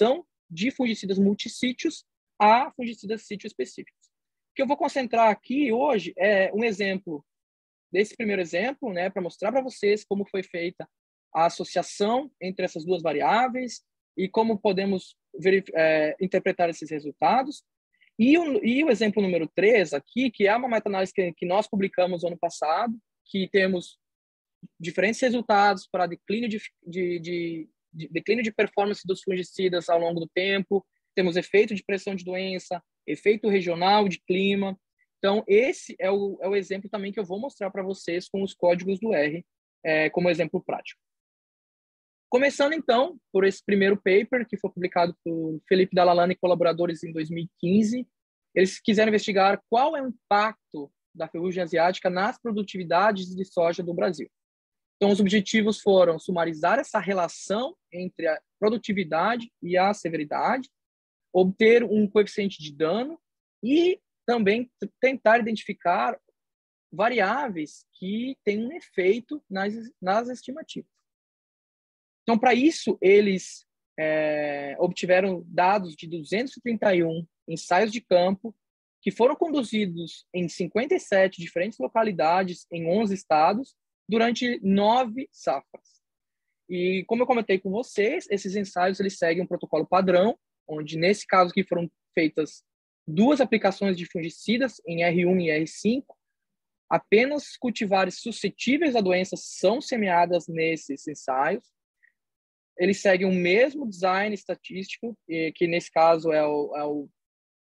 de fungicidas multissítios a fungicidas sítio-específicos. O que eu vou concentrar aqui hoje é um exemplo desse primeiro exemplo, né, para mostrar para vocês como foi feita a associação entre essas duas variáveis e como podemos é, interpretar esses resultados. E o, e o exemplo número três aqui, que é uma meta-análise que, que nós publicamos ano passado, que temos diferentes resultados para declínio de, de, de, de, declínio de performance dos fungicidas ao longo do tempo, temos efeito de pressão de doença, efeito regional de clima. Então, esse é o, é o exemplo também que eu vou mostrar para vocês com os códigos do R, é, como exemplo prático. Começando, então, por esse primeiro paper, que foi publicado por Felipe Dallalana e colaboradores em dois mil e quinze. Eles quiseram investigar qual é o impacto da ferrugem asiática nas produtividades de soja do Brasil. Então, os objetivos foram sumarizar essa relação entre a produtividade e a severidade, obter um coeficiente de dano e também tentar identificar variáveis que têm um efeito nas, nas estimativas. Então, para isso, eles é, obtiveram dados de duzentos e trinta e um ensaios de campo que foram conduzidos em cinquenta e sete diferentes localidades em onze estados durante nove safras. E, como eu comentei com vocês, esses ensaios eles seguem um protocolo padrão, onde, nesse caso aqui, foram feitas duas aplicações de fungicidas em R um e R cinco. Apenas cultivares suscetíveis à doença são semeadas nesses ensaios. Eles seguem o mesmo design estatístico, que nesse caso é o, é o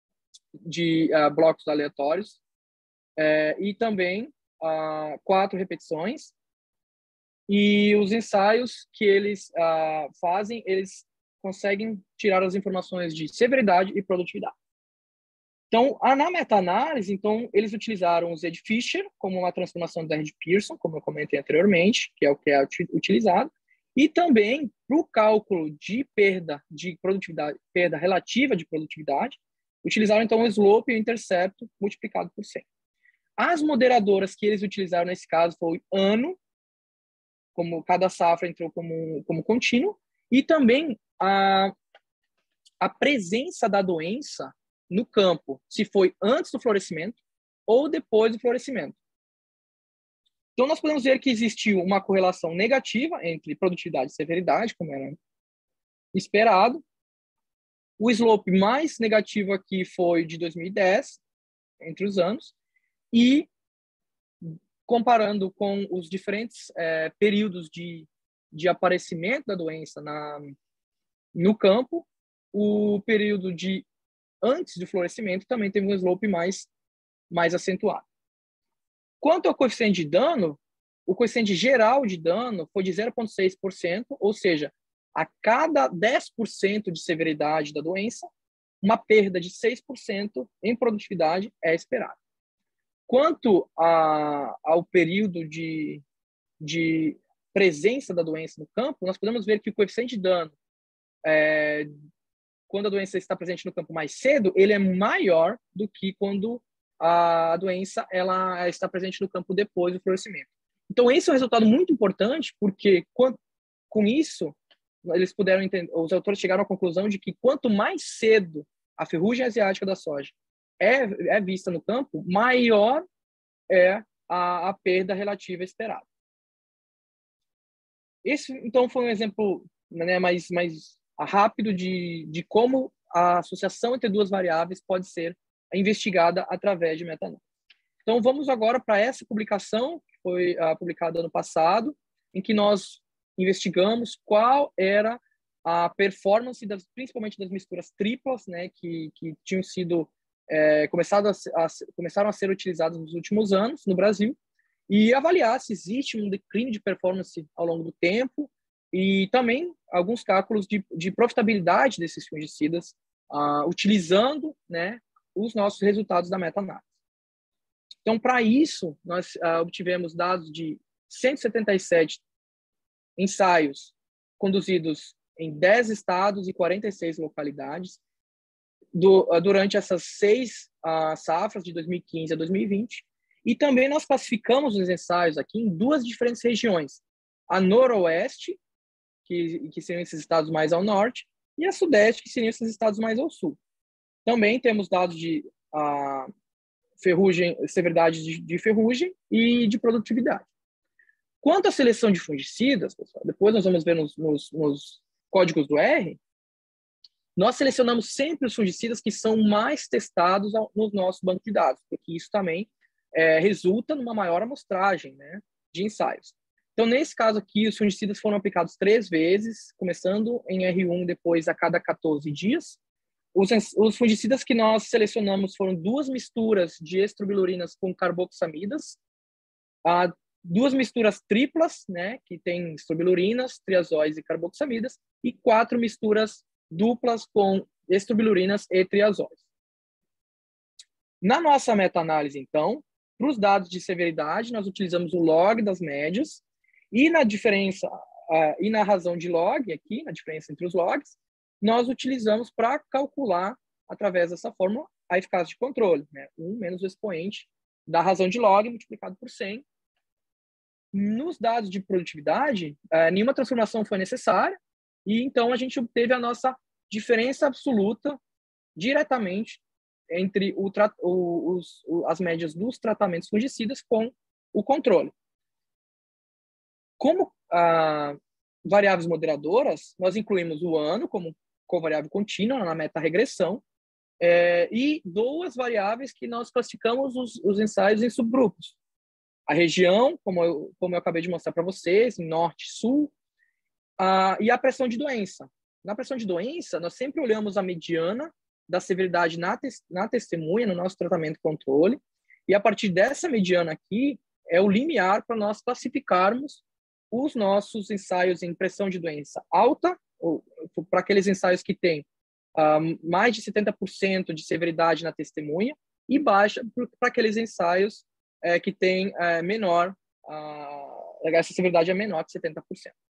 de uh, blocos aleatórios, é, e também uh, quatro repetições. E os ensaios que eles uh, fazem, eles conseguem tirar as informações de severidade e produtividade. Então, na meta-análise, então, eles utilizaram o Z-Fisher como uma transformação da R de Pearson, como eu comentei anteriormente, que é o que é utilizado, e também para o cálculo de perda de produtividade, perda relativa de produtividade, utilizaram então o slope e o intercepto multiplicado por cem. As moderadoras que eles utilizaram nesse caso foi ano, como cada safra entrou como, como contínuo, e também a, a presença da doença no campo, se foi antes do florescimento ou depois do florescimento. Então, nós podemos ver que existiu uma correlação negativa entre produtividade e severidade, como era esperado. O slope mais negativo aqui foi de dois mil e dez, entre os anos, e comparando com os diferentes é, períodos de, de aparecimento da doença na, no campo, o período de antes do florescimento também teve um slope mais, mais acentuado. Quanto ao coeficiente de dano, o coeficiente geral de dano foi de zero vírgula seis por cento, ou seja, a cada dez por cento de severidade da doença, uma perda de seis por cento em produtividade é esperada. Quanto a, ao período de, de presença da doença no campo, nós podemos ver que o coeficiente de dano, é, quando a doença está presente no campo mais cedo, ele é maior do que quando a doença ela está presente no campo depois do florescimento. Então, esse é um resultado muito importante, porque com isso, eles puderam entender, os autores chegaram à conclusão de que quanto mais cedo a ferrugem asiática da soja é, é vista no campo, maior é a, a perda relativa esperada. Esse, então, foi um exemplo, né, mais, mais rápido de, de como a associação entre duas variáveis pode ser investigada através de meta-análise. Então, vamos agora para essa publicação, que foi uh, publicada ano passado, em que nós investigamos qual era a performance, das, principalmente das misturas triplas, né, que, que tinham sido, é, começado a, a, começaram a ser utilizadas nos últimos anos no Brasil, e avaliar se existe um declínio de performance ao longo do tempo, e também alguns cálculos de, de profitabilidade desses fungicidas, uh, utilizando, né, os nossos resultados da meta-análise. Então, para isso, nós uh, obtivemos dados de cento e setenta e sete ensaios conduzidos em dez estados e quarenta e seis localidades do, uh, durante essas seis uh, safras, de dois mil e quinze a dois mil e vinte. E também nós classificamos os ensaios aqui em duas diferentes regiões. A noroeste, que, que seriam esses estados mais ao norte, e a Sudeste, que seriam esses estados mais ao sul. Também temos dados de ah, ferrugem, severidade de, de ferrugem e de produtividade. Quanto à seleção de fungicidas, pessoal, depois nós vamos ver nos, nos, nos códigos do R, nós selecionamos sempre os fungicidas que são mais testados ao, no nosso banco de dados, porque isso também é, resulta numa maior amostragem, né, de ensaios. Então, nesse caso aqui, os fungicidas foram aplicados três vezes, começando em R um, depois a cada quatorze dias. Os, os fungicidas que nós selecionamos foram duas misturas de estrobilurinas com carboxamidas, a, duas misturas triplas, né, que tem estrobilurinas, triazóis e carboxamidas, e quatro misturas duplas com estrobilurinas e triazóis. Na nossa meta-análise, então, para os dados de severidade, nós utilizamos o log das médias, e na diferença, uh, e na razão de log, aqui, na diferença entre os logs, nós utilizamos para calcular, através dessa fórmula, a eficácia de controle, né? um menos o expoente da razão de log multiplicado por cem. Nos dados de produtividade, uh, nenhuma transformação foi necessária, e então a gente obteve a nossa diferença absoluta diretamente entre o, o, os, as médias dos tratamentos fungicidas com o controle. Como ah, variáveis moderadoras, nós incluímos o ano como covariável contínua na meta-regressão é, e duas variáveis que nós classificamos os, os ensaios em subgrupos. A região, como eu, como eu acabei de mostrar para vocês, em norte e sul, ah, e a pressão de doença. Na pressão de doença, nós sempre olhamos a mediana da severidade na, te na testemunha, no nosso tratamento controle, e a partir dessa mediana aqui, é o limiar para nós classificarmos os nossos ensaios em pressão de doença alta, ou para aqueles ensaios que têm uh, mais de setenta por cento de severidade na testemunha, e baixa para aqueles ensaios uh, que têm uh, menor, uh, essa severidade é menor que setenta por cento.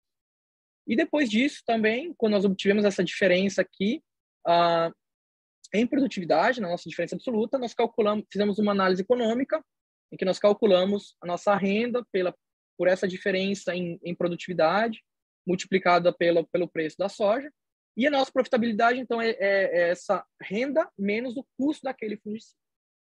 E depois disso também, quando nós obtivemos essa diferença aqui, uh, em produtividade, na nossa diferença absoluta, nós calculamos, fizemos uma análise econômica, em que nós calculamos a nossa renda pela, por essa diferença em, em produtividade, multiplicada pela, pelo preço da soja, e a nossa profitabilidade, então, é, é, é essa renda menos o custo daquele fungicida.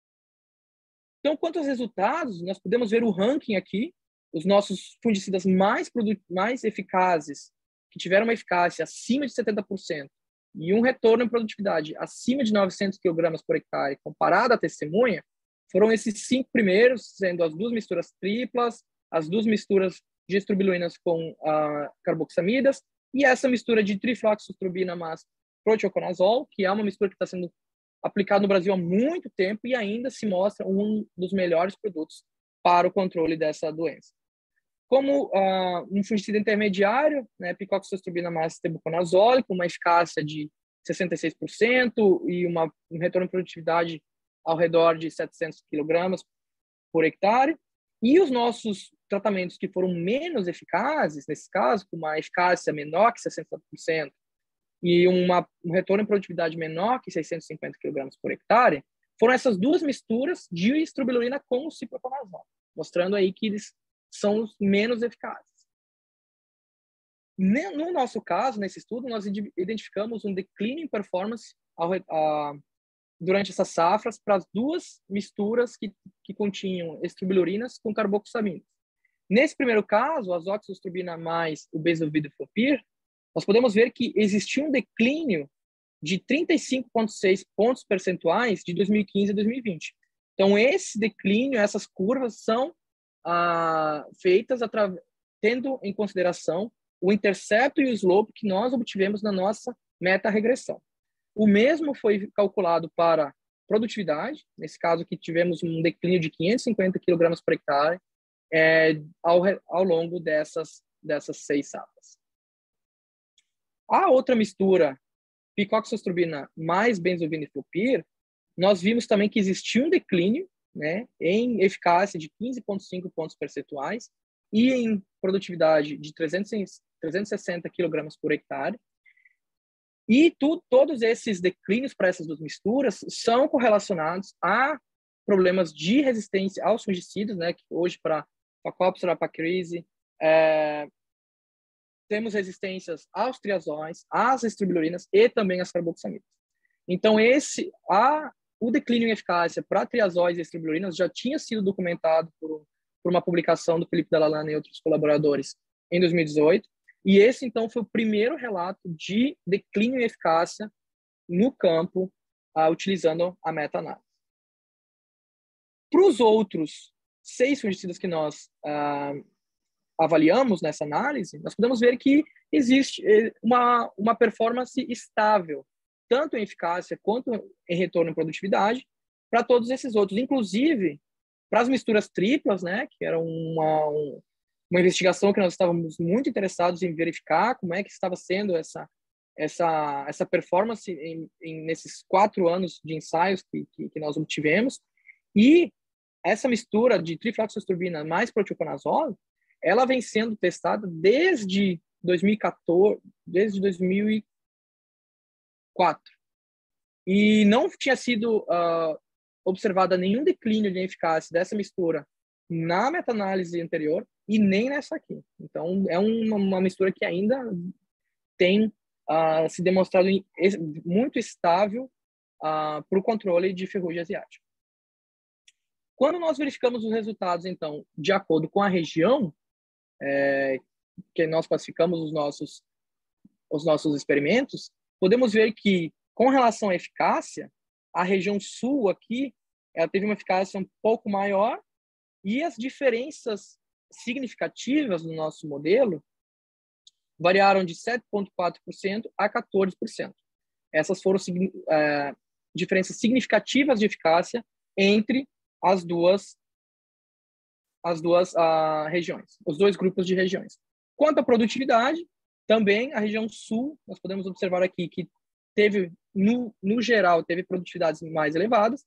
Então, quanto aos resultados, nós podemos ver o ranking aqui, os nossos fungicidas mais, mais eficazes, que tiveram uma eficácia acima de setenta por cento, e um retorno em produtividade acima de novecentos quilogramas por hectare, comparado à testemunha, foram esses cinco primeiros, sendo as duas misturas triplas, as duas misturas de estrobiluínas com uh, carboxamidas, e essa mistura de trifloxostrobina mais proteoconazol, que é uma mistura que está sendo aplicada no Brasil há muito tempo e ainda se mostra um dos melhores produtos para o controle dessa doença. Como uh, um fungicida intermediário, né, picoxostrobina mais tebuconazole, com uma eficácia de sessenta e seis por cento e uma, um retorno de produtividade ao redor de setecentos quilogramas por hectare. E os nossos tratamentos que foram menos eficazes, nesse caso, com uma eficácia menor que sessenta por cento e uma, um retorno de produtividade menor que seiscentos e cinquenta quilogramas por hectare, foram essas duas misturas de estrobilurina com o ciproconazol, mostrando aí que eles são os menos eficazes. No nosso caso, nesse estudo, nós identificamos um declínio em performance ao, a, durante essas safras para as duas misturas que, que continham estrobilurinas com carboxaminas. Nesse primeiro caso, a azoxostrobina mais o bezovidoflopir, nós podemos ver que existiu um declínio de trinta e cinco vírgula seis pontos percentuais de dois mil e quinze a dois mil e vinte. Então, esse declínio, essas curvas são ah, feitas tendo em consideração o intercepto e o slope que nós obtivemos na nossa meta-regressão. O mesmo foi calculado para produtividade, nesse caso que tivemos um declínio de quinhentos e cinquenta quilogramas por hectare é, ao, ao longo dessas, dessas seis safras. A outra mistura, picoxostrobina mais benzoviniflopir, nós vimos também que existia um declínio, né, em eficácia de quinze vírgula cinco pontos percentuais e em produtividade de trezentos e sessenta quilogramas por hectare. E tu, todos esses declínios para essas duas misturas são correlacionados a problemas de resistência aos fungicidas, né, que hoje para Phacopsora, Pacrise, é, temos resistências aos triazóis, às estribilulinas e também às carboxamidas. Então, esse, a, o declínio em eficácia para triazóis e estribilulinas já tinha sido documentado por, por uma publicação do Felipe Dalla Lana e outros colaboradores em dois mil e dezoito, e esse, então, foi o primeiro relato de declínio em eficácia no campo, uh, utilizando a meta-análise. Para os outros seis fungicidas que nós uh, avaliamos nessa análise, nós podemos ver que existe uma, uma performance estável, tanto em eficácia quanto em retorno em produtividade, para todos esses outros, inclusive para as misturas triplas, né, que era uma, um, uma investigação que nós estávamos muito interessados em verificar como é que estava sendo essa, essa, essa performance em, em, nesses quatro anos de ensaios que, que, que nós obtivemos. E essa mistura de trifloxasturbina mais proteoconazole, ela vem sendo testada desde dois mil e quatorze, desde dois mil e quatro. E não tinha sido uh, observada nenhum declínio de eficácia dessa mistura na meta-análise anterior e nem nessa aqui. Então, é uma, uma mistura que ainda tem uh, se demonstrado muito estável uh, para o controle de ferrugem asiática. Quando nós verificamos os resultados, então, de acordo com a região, é, que nós classificamos os nossos, os nossos experimentos, podemos ver que, com relação à eficácia, a região sul aqui, ela teve uma eficácia um pouco maior e as diferenças significativas no nosso modelo variaram de sete vírgula quatro por cento a quatorze por cento. Essas foram é, diferenças significativas de eficácia entre as duas, as duas uh, regiões, os dois grupos de regiões. Quanto à produtividade, também a região sul, nós podemos observar aqui que teve, no, no geral, teve produtividades mais elevadas,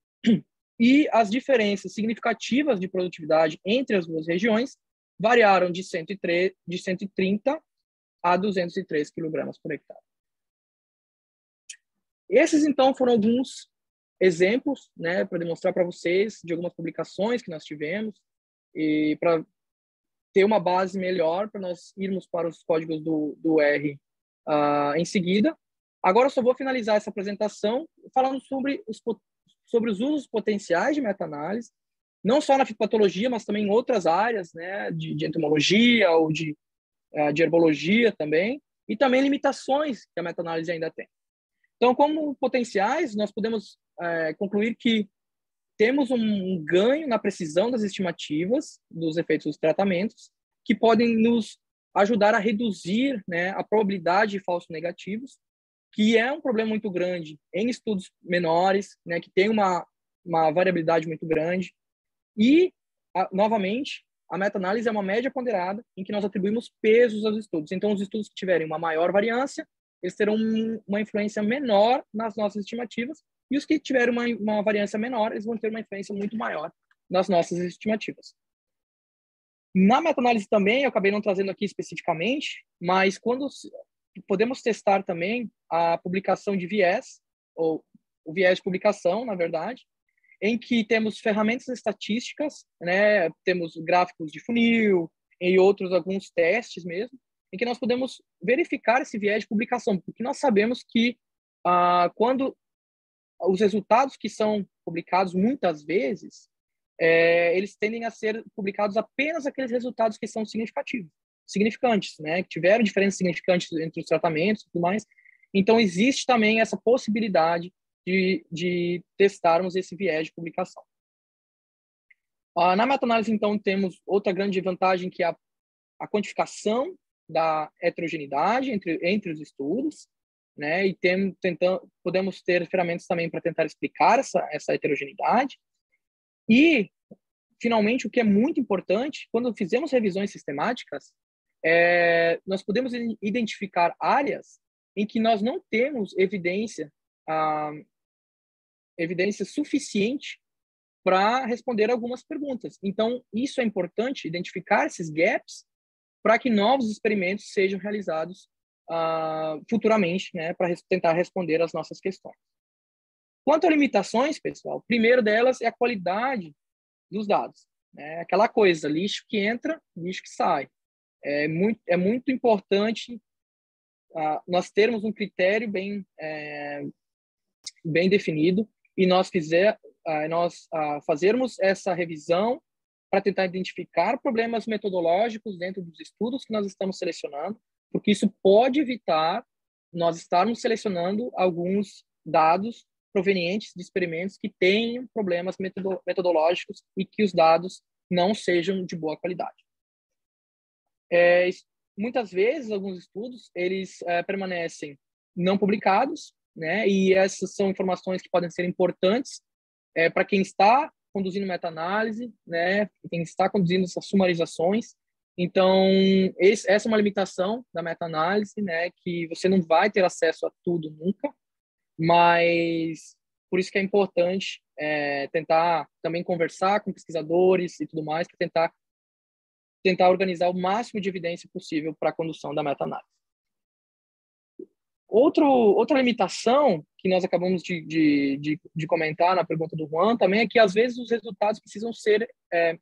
e as diferenças significativas de produtividade entre as duas regiões variaram de, cento e três, de cento e trinta a duzentos e três quilogramas por hectare. Esses, então, foram alguns exemplos, né, para demonstrar para vocês de algumas publicações que nós tivemos e para ter uma base melhor para nós irmos para os códigos do, do R uh, em seguida. Agora eu só vou finalizar essa apresentação falando sobre os, sobre os usos potenciais de meta-análise, não só na fitopatologia, mas também em outras áreas, né, de, de entomologia ou de, uh, de herbologia também, e também limitações que a meta-análise ainda tem. Então, como potenciais, nós podemos é, concluir que temos um ganho na precisão das estimativas dos efeitos dos tratamentos, que podem nos ajudar a reduzir, né, a probabilidade de falsos negativos, que é um problema muito grande em estudos menores, né, que tem uma, uma variabilidade muito grande. E, a, novamente, a meta-análise é uma média ponderada em que nós atribuímos pesos aos estudos. Então, os estudos que tiverem uma maior variância, eles terão uma influência menor nas nossas estimativas, e os que tiverem uma, uma variância menor, eles vão ter uma influência muito maior nas nossas estimativas. Na meta-análise também, eu acabei não trazendo aqui especificamente, mas quando podemos testar também a publicação de viés, ou o viés de publicação, na verdade, em que temos ferramentas estatísticas, né, temos gráficos de funil, e outros alguns testes mesmo, em que nós podemos verificar esse viés de publicação, porque nós sabemos que ah, quando os resultados que são publicados muitas vezes, é, eles tendem a ser publicados apenas aqueles resultados que são significativos, significantes, né, que tiveram diferenças significantes entre os tratamentos e tudo mais. Então, existe também essa possibilidade de, de testarmos esse viés de publicação. Ah, na meta-análise, então, temos outra grande vantagem, que é a, a quantificação da heterogeneidade entre, entre os estudos, né? E tem, tentando, podemos ter ferramentas também para tentar explicar essa, essa heterogeneidade. E, finalmente, o que é muito importante, quando fizemos revisões sistemáticas, é, nós podemos identificar áreas em que nós não temos evidência, ah, evidência suficiente para responder algumas perguntas. Então, isso é importante, identificar esses gaps, para que novos experimentos sejam realizados uh, futuramente, né, para res tentar responder às nossas questões. Quanto a limitações, pessoal, o primeiro delas é a qualidade dos dados. Né? Aquela coisa, lixo que entra, lixo que sai. é muito, é muito importante uh, nós termos um critério bem, é, bem definido e nós, fizer, uh, nós uh, fazermos essa revisão para tentar identificar problemas metodológicos dentro dos estudos que nós estamos selecionando, porque isso pode evitar nós estarmos selecionando alguns dados provenientes de experimentos que tenham problemas metodológicos e que os dados não sejam de boa qualidade. É, muitas vezes, alguns estudos, eles é, permanecem não publicados, né? E essas são informações que podem ser importantes é, para quem está conduzindo meta-análise, né? Quem está conduzindo essas sumarizações. Então, esse, essa é uma limitação da meta-análise, né? Que você não vai ter acesso a tudo nunca, mas por isso que é importante é, tentar também conversar com pesquisadores e tudo mais, para tentar, tentar organizar o máximo de evidência possível para a condução da meta-análise. Outro, outra limitação que nós acabamos de, de, de, de comentar na pergunta do Juan também é que, às vezes, os resultados precisam ser é,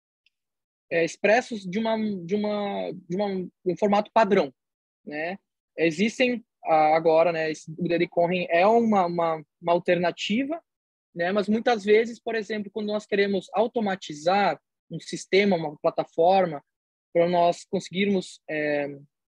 é, expressos de, uma, de, uma, de uma, um formato padrão, né? Existem agora, né, o D D Conren é uma, uma, uma alternativa, né, mas muitas vezes, por exemplo, quando nós queremos automatizar um sistema, uma plataforma, para nós conseguirmos é,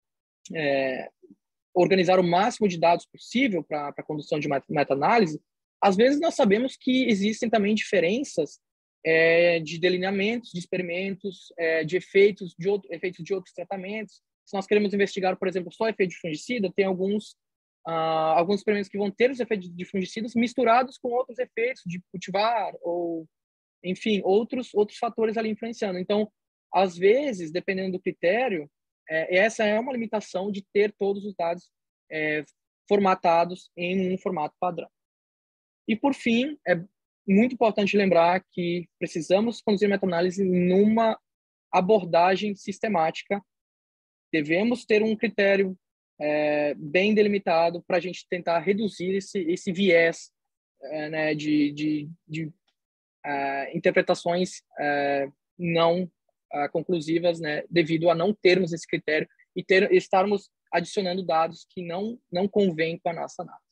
é, organizar o máximo de dados possível para a condução de meta-análise, às vezes nós sabemos que existem também diferenças é, de delineamentos, de experimentos, é, de efeitos de, outro, efeitos de outros tratamentos. Se nós queremos investigar, por exemplo, só efeito de fungicida, tem alguns, uh, alguns experimentos que vão ter os efeitos de fungicidas misturados com outros efeitos de cultivar ou, enfim, outros, outros fatores ali influenciando. Então, às vezes, dependendo do critério, é, essa é uma limitação de ter todos os dados é, formatados em um formato padrão. E, por fim, é muito importante lembrar que precisamos conduzir meta-análise numa abordagem sistemática. Devemos ter um critério é, bem delimitado para a gente tentar reduzir esse, esse viés é, né, de, de, de uh, interpretações uh, não uh, conclusivas, né, devido a não termos esse critério e ter, estarmos adicionando dados que não, não convêm com a nossa análise.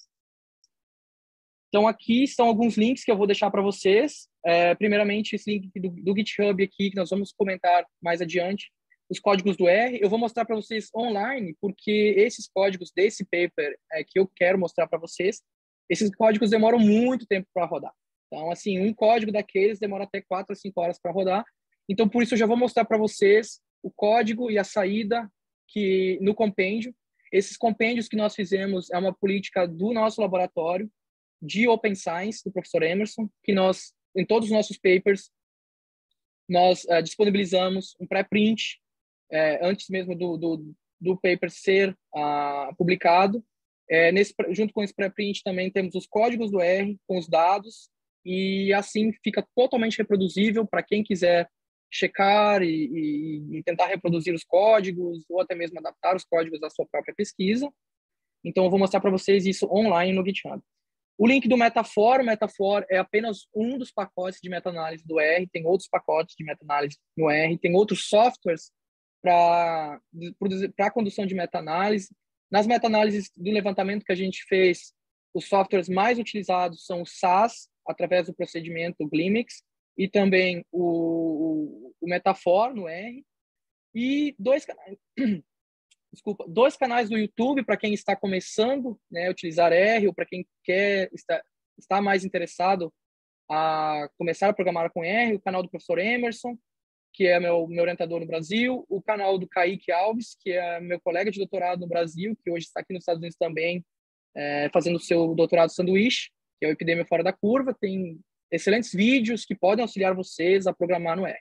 Então, aqui estão alguns links que eu vou deixar para vocês. É, primeiramente, esse link do, do GitHub aqui, que nós vamos comentar mais adiante. Os códigos do R, eu vou mostrar para vocês online, porque esses códigos desse paper é, que eu quero mostrar para vocês, esses códigos demoram muito tempo para rodar. Então, assim, um código daqueles demora até quatro a cinco horas para rodar. Então, por isso, eu já vou mostrar para vocês o código e a saída que no compêndio. Esses compêndios que nós fizemos é uma política do nosso laboratório de Open Science, do professor Emerson, que nós, em todos os nossos papers, nós uh, disponibilizamos um pré-print É, antes mesmo do, do, do paper ser uh, publicado. É, nesse, junto com esse pré-print também temos os códigos do R com os dados, e assim fica totalmente reproduzível para quem quiser checar e, e, e tentar reproduzir os códigos ou até mesmo adaptar os códigos à sua própria pesquisa. Então, eu vou mostrar para vocês isso online no GitHub. O link do Metafor, o Metafor é apenas um dos pacotes de meta-análise do R, tem outros pacotes de meta-análise no R, tem outros softwares para a condução de meta-análise. Nas meta-análises do levantamento que a gente fez, os softwares mais utilizados são o S A S, através do procedimento Glimix, e também o, o, o Metafor no R, e dois canais, desculpa, dois canais do YouTube para quem está começando, né, a utilizar R, ou para quem quer está, está mais interessado a começar a programar com R, o canal do professor Emerson, que é meu, meu orientador no Brasil, o canal do Kaique Alves, que é meu colega de doutorado no Brasil, que hoje está aqui nos Estados Unidos também, é, fazendo o seu doutorado sanduíche, que é o Epidemia Fora da Curva. Tem excelentes vídeos que podem auxiliar vocês a programar no R.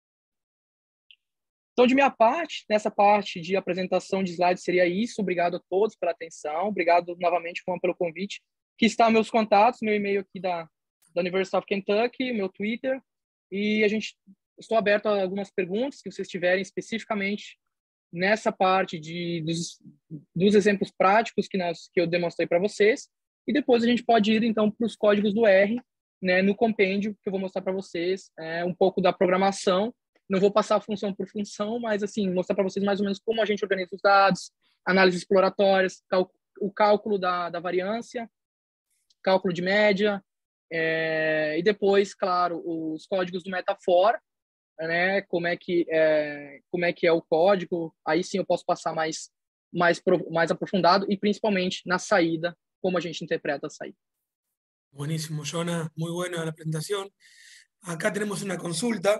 Então, de minha parte, nessa parte de apresentação de slides seria isso. Obrigado a todos pela atenção. Obrigado novamente, Juan, pelo convite. Aqui estão meus contatos, meu e-mail aqui da, da University of Kentucky, meu Twitter, e a gente... Estou aberto a algumas perguntas que vocês tiverem especificamente nessa parte de, dos, dos exemplos práticos que, nós, que eu demonstrei para vocês. E depois a gente pode ir, então, para os códigos do R, né, no compêndio, que eu vou mostrar para vocês é, um pouco da programação não vou passar função por função, mas assim, mostrar para vocês mais ou menos como a gente organiza os dados, análises exploratórias, o cálculo da, da variância, cálculo de média, é, e depois, claro, os códigos do Metafor, né? Como é que é, como é que é o código? Aí sim eu posso passar mais mais mais aprofundado e principalmente na saída, como a gente interpreta a saída. Buenísimo, Jonah, muy buena la presentación. Acá tenemos una consulta.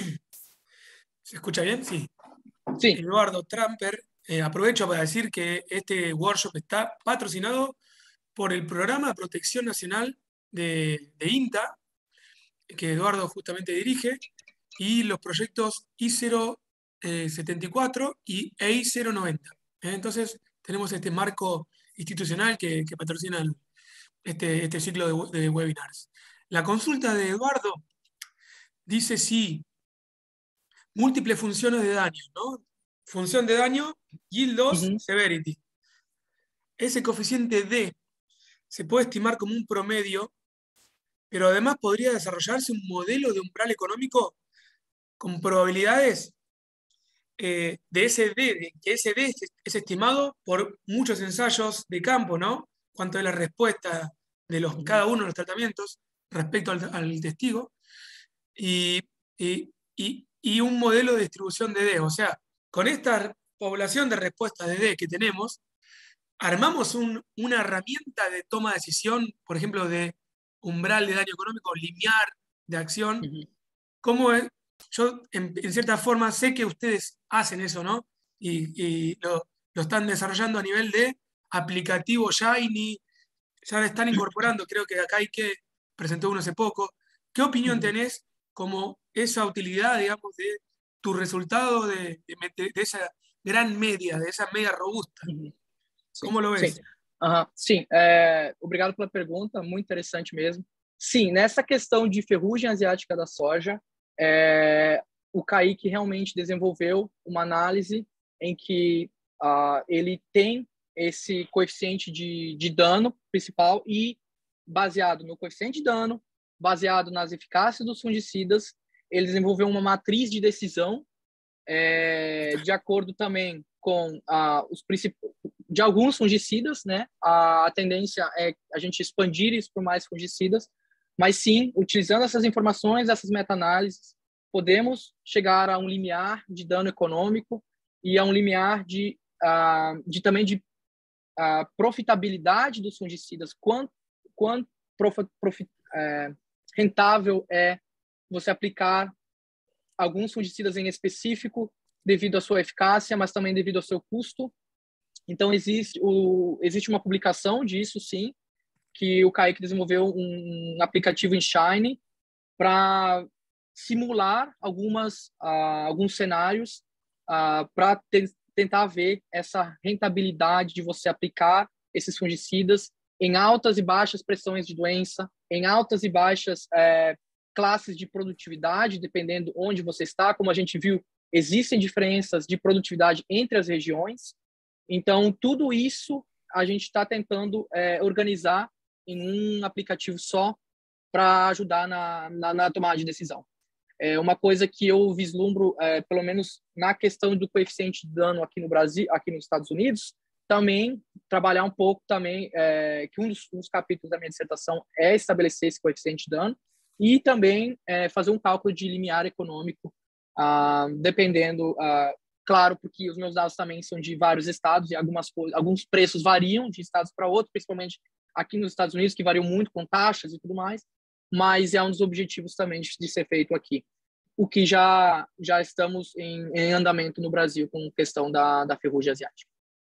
¿Se escucha bien? Sí. Sim. Eduardo Tramper, eh, aprovecho para decir que este workshop está patrocinado por el Programa de Protección Nacional de, de INTA, que Eduardo justamente dirige, y los proyectos I cero setenta y cuatro y E I cero noventa. ¿Eh? Entonces, tenemos este marco institucional que, que patrocina el- este, este ciclo de, we- de webinars. La consulta de Eduardo dice si múltiples funciones de daño, ¿no? Función de daño, yield loss, Uhum. severity. Ese coeficiente D se puede estimar como un promedio, pero además podría desarrollarse un modelo de umbral económico con probabilidades eh, de ese D, de que ese D es, es estimado por muchos ensayos de campo, ¿no? Cuanto a la respuesta de los, Uhum. cada uno de los tratamientos respecto al, al testigo, y, y- y- y un modelo de distribución de D. O sea, con esta población de respuestas de D que tenemos, armamos un- una herramienta de toma de decisión, por ejemplo, de umbral de daño económico, lineal de acción. Uhum. ¿Cómo es? Yo, en, en cierta forma, sé que ustedes hacen eso, ¿no? Y, y lo, lo están desarrollando a nivel de aplicativo Shiny, ya lo están incorporando, creo que acá hay que presentó uno hace poco. ¿Qué opinión Uhum. tenés como esa utilidad, digamos, de tu resultado de, de- de esa gran media, de esa media robusta? Uhum. Sim, ¿Cómo lo sim. ves? Aham, sim, é, obrigado pela pergunta, muito interessante mesmo. Sim, nessa questão de ferrugem asiática da soja, é, o Kaique realmente desenvolveu uma análise em que ah, ele tem esse coeficiente de, de dano principal e, baseado no coeficiente de dano, baseado nas eficácias dos fungicidas, ele desenvolveu uma matriz de decisão é, de acordo também com ah, os principais de alguns fungicidas, né? A tendência é a gente expandir isso por mais fungicidas, mas sim, utilizando essas informações, essas meta-análises, podemos chegar a um limiar de dano econômico e a um limiar de, uh, de também de uh, profitabilidade dos fungicidas, quanto, quanto profi, profi, é, rentável é você aplicar alguns fungicidas em específico devido à sua eficácia, mas também devido ao seu custo. Então, existe, o, existe uma publicação disso, sim, que o Kaique desenvolveu um, um aplicativo em Shiny para simular algumas, uh, alguns cenários uh, para tentar ver essa rentabilidade de você aplicar esses fungicidas em altas e baixas pressões de doença, em altas e baixas é, classes de produtividade, dependendo onde você está. Como a gente viu, existem diferenças de produtividade entre as regiões. Então, tudo isso a gente está tentando é, organizar em um aplicativo só para ajudar na, na, na tomada de decisão. É uma coisa que eu vislumbro, é, pelo menos na questão do coeficiente de dano aqui no Brasil, aqui nos Estados Unidos, também trabalhar um pouco também, é, que um dos, um dos capítulos da minha dissertação é estabelecer esse coeficiente de dano e também é, fazer um cálculo de limiar econômico, ah, dependendo... Ah, claro, porque os meus dados também são de vários estados e algumas alguns preços variam de estados para outros, principalmente aqui nos Estados Unidos, que variam muito com taxas e tudo mais, mas é um dos objetivos também de, de ser feito aqui. O que já, já estamos em, em andamento no Brasil com questão da, da ferrugem asiática.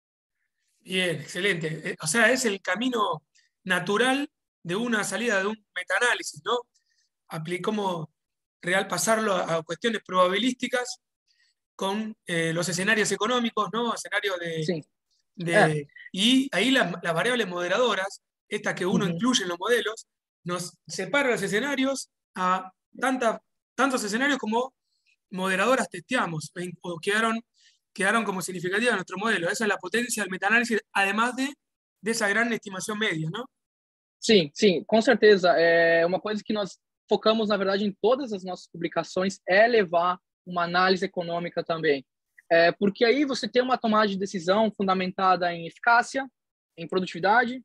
Bien, excelente. O sea, es el camino natural de una salida de un metaanálisis, ¿no? Aplicamos real pasarlo a, a cuestiones probabilísticas con eh, los escenarios económicos, ¿no? Escenarios de, Sim. É. de y ahí las, las variables moderadoras, estas que uno Uhum. incluye en los modelos, nos separan los escenarios a tanta, tantos escenarios como moderadoras testeamos o quedaron, quedaron como significativas en nuestro modelo. Esa es la potencia del metaanálisis, además de, de esa gran estimación media, ¿no? Sim, sim, com certeza. É uma coisa que nós focamos, na verdade, em todas as nossas publicações é levar uma análise econômica também. É, porque aí você tem uma tomada de decisão fundamentada em eficácia, em produtividade,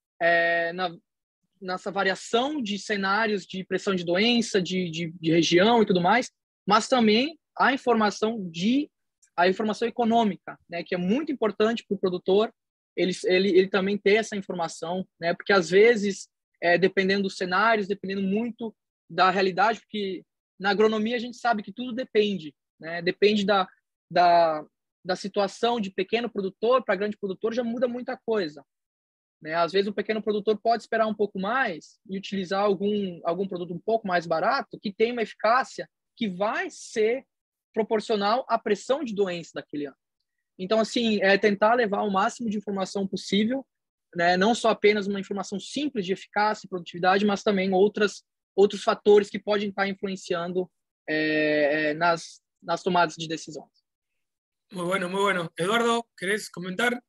é, na, nessa variação de cenários de pressão de doença, de, de, de região e tudo mais, mas também a informação de a informação econômica, né, que é muito importante para o produtor, ele, ele, ele também ter essa informação, né, porque às vezes, é, dependendo dos cenários, dependendo muito da realidade, porque na agronomia a gente sabe que tudo depende, né, depende da, da, da situação de pequeno produtor para grande produtor, já muda muita coisa. Né? Às vezes o pequeno produtor pode esperar um pouco mais e utilizar algum, algum produto um pouco mais barato, que tem uma eficácia que vai ser proporcional à pressão de doença daquele ano. Então, assim, é tentar levar o máximo de informação possível, né? Não só apenas uma informação simples de eficácia e produtividade, mas também outras, outros fatores que podem estar influenciando é, nas, nas tomadas de decisões. Muy bueno, muy bueno. Eduardo, ¿querés comentar?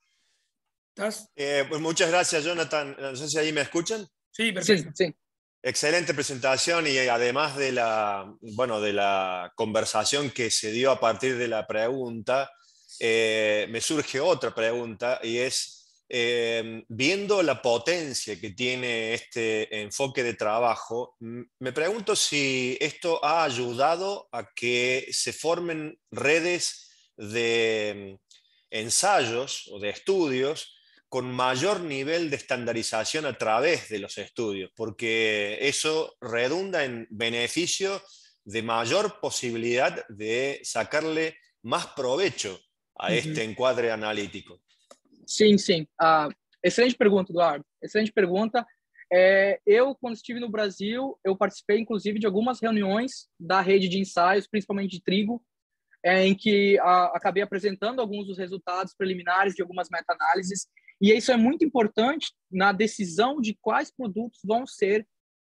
¿Estás? Eh, pues muchas gracias, Jonathan. No sé si ahí me escuchan. Sí, perfecto. Sí, sí. Excelente presentación y además de la, bueno, de la conversación que se dio a partir de la pregunta, eh, me surge otra pregunta y es, eh, viendo la potencia que tiene este enfoque de trabajo, me pregunto si esto ha ayudado a que se formen redes de ensayos o de estudios con mayor nivel de estandarización a través de los estudios, porque eso redunda en beneficio de mayor posibilidad de sacarle más provecho a Uhum. este enquadre analítico. Sim, sim. Ah, excelente pergunta, Eduardo. Excelente pergunta. É, eu, quando estive no Brasil, eu participei, inclusive, de algumas reuniões da rede de ensaios, principalmente de trigo, é, em que a, acabei apresentando alguns dos resultados preliminares de algumas meta-análises. E isso é muito importante na decisão de quais produtos vão ser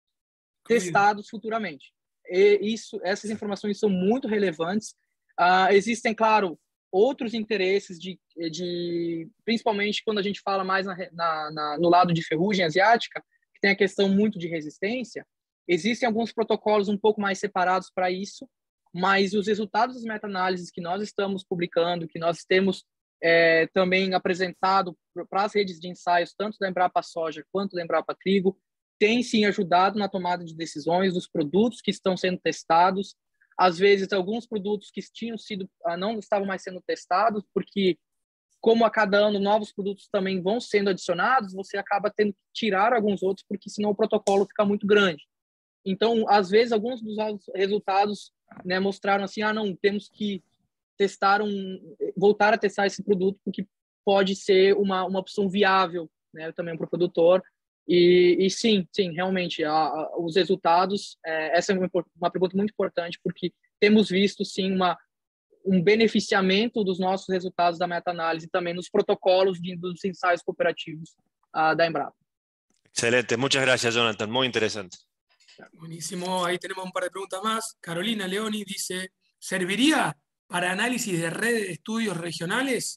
testados futuramente. E isso, essas informações são muito relevantes. Uh, existem, claro, outros interesses, de, de, principalmente quando a gente fala mais na, na, na, no lado de ferrugem asiática, que tem a questão muito de resistência. Existem alguns protocolos um pouco mais separados para isso, mas os resultados das meta-análises que nós estamos publicando, que nós temos É, também apresentado para as redes de ensaios, tanto da Embrapa Soja quanto da Embrapa Trigo, tem sim ajudado na tomada de decisões dos produtos que estão sendo testados. Às vezes, alguns produtos que tinham sido, não estavam mais sendo testados, porque, como a cada ano novos produtos também vão sendo adicionados, você acaba tendo que tirar alguns outros, porque senão o protocolo fica muito grande. Então, às vezes, alguns dos resultados, né, mostraram assim, ah, não, temos que testar um, voltar a testar esse produto, porque pode ser uma, uma opção viável, né, também para o produtor. E, e sim, sim, realmente, a, a, os resultados, é, essa é uma, uma pergunta muito importante, porque temos visto, sim, uma, um beneficiamento dos nossos resultados da meta-análise também nos protocolos de, dos ensaios cooperativos uh, da Embrapa. Excelente, muchas gracias, Jonathan, muy interesante. Buenísimo, ahí tenemos un par de preguntas más. Carolina Leoni dice, ¿serviría para análisis de redes de estudios regionales?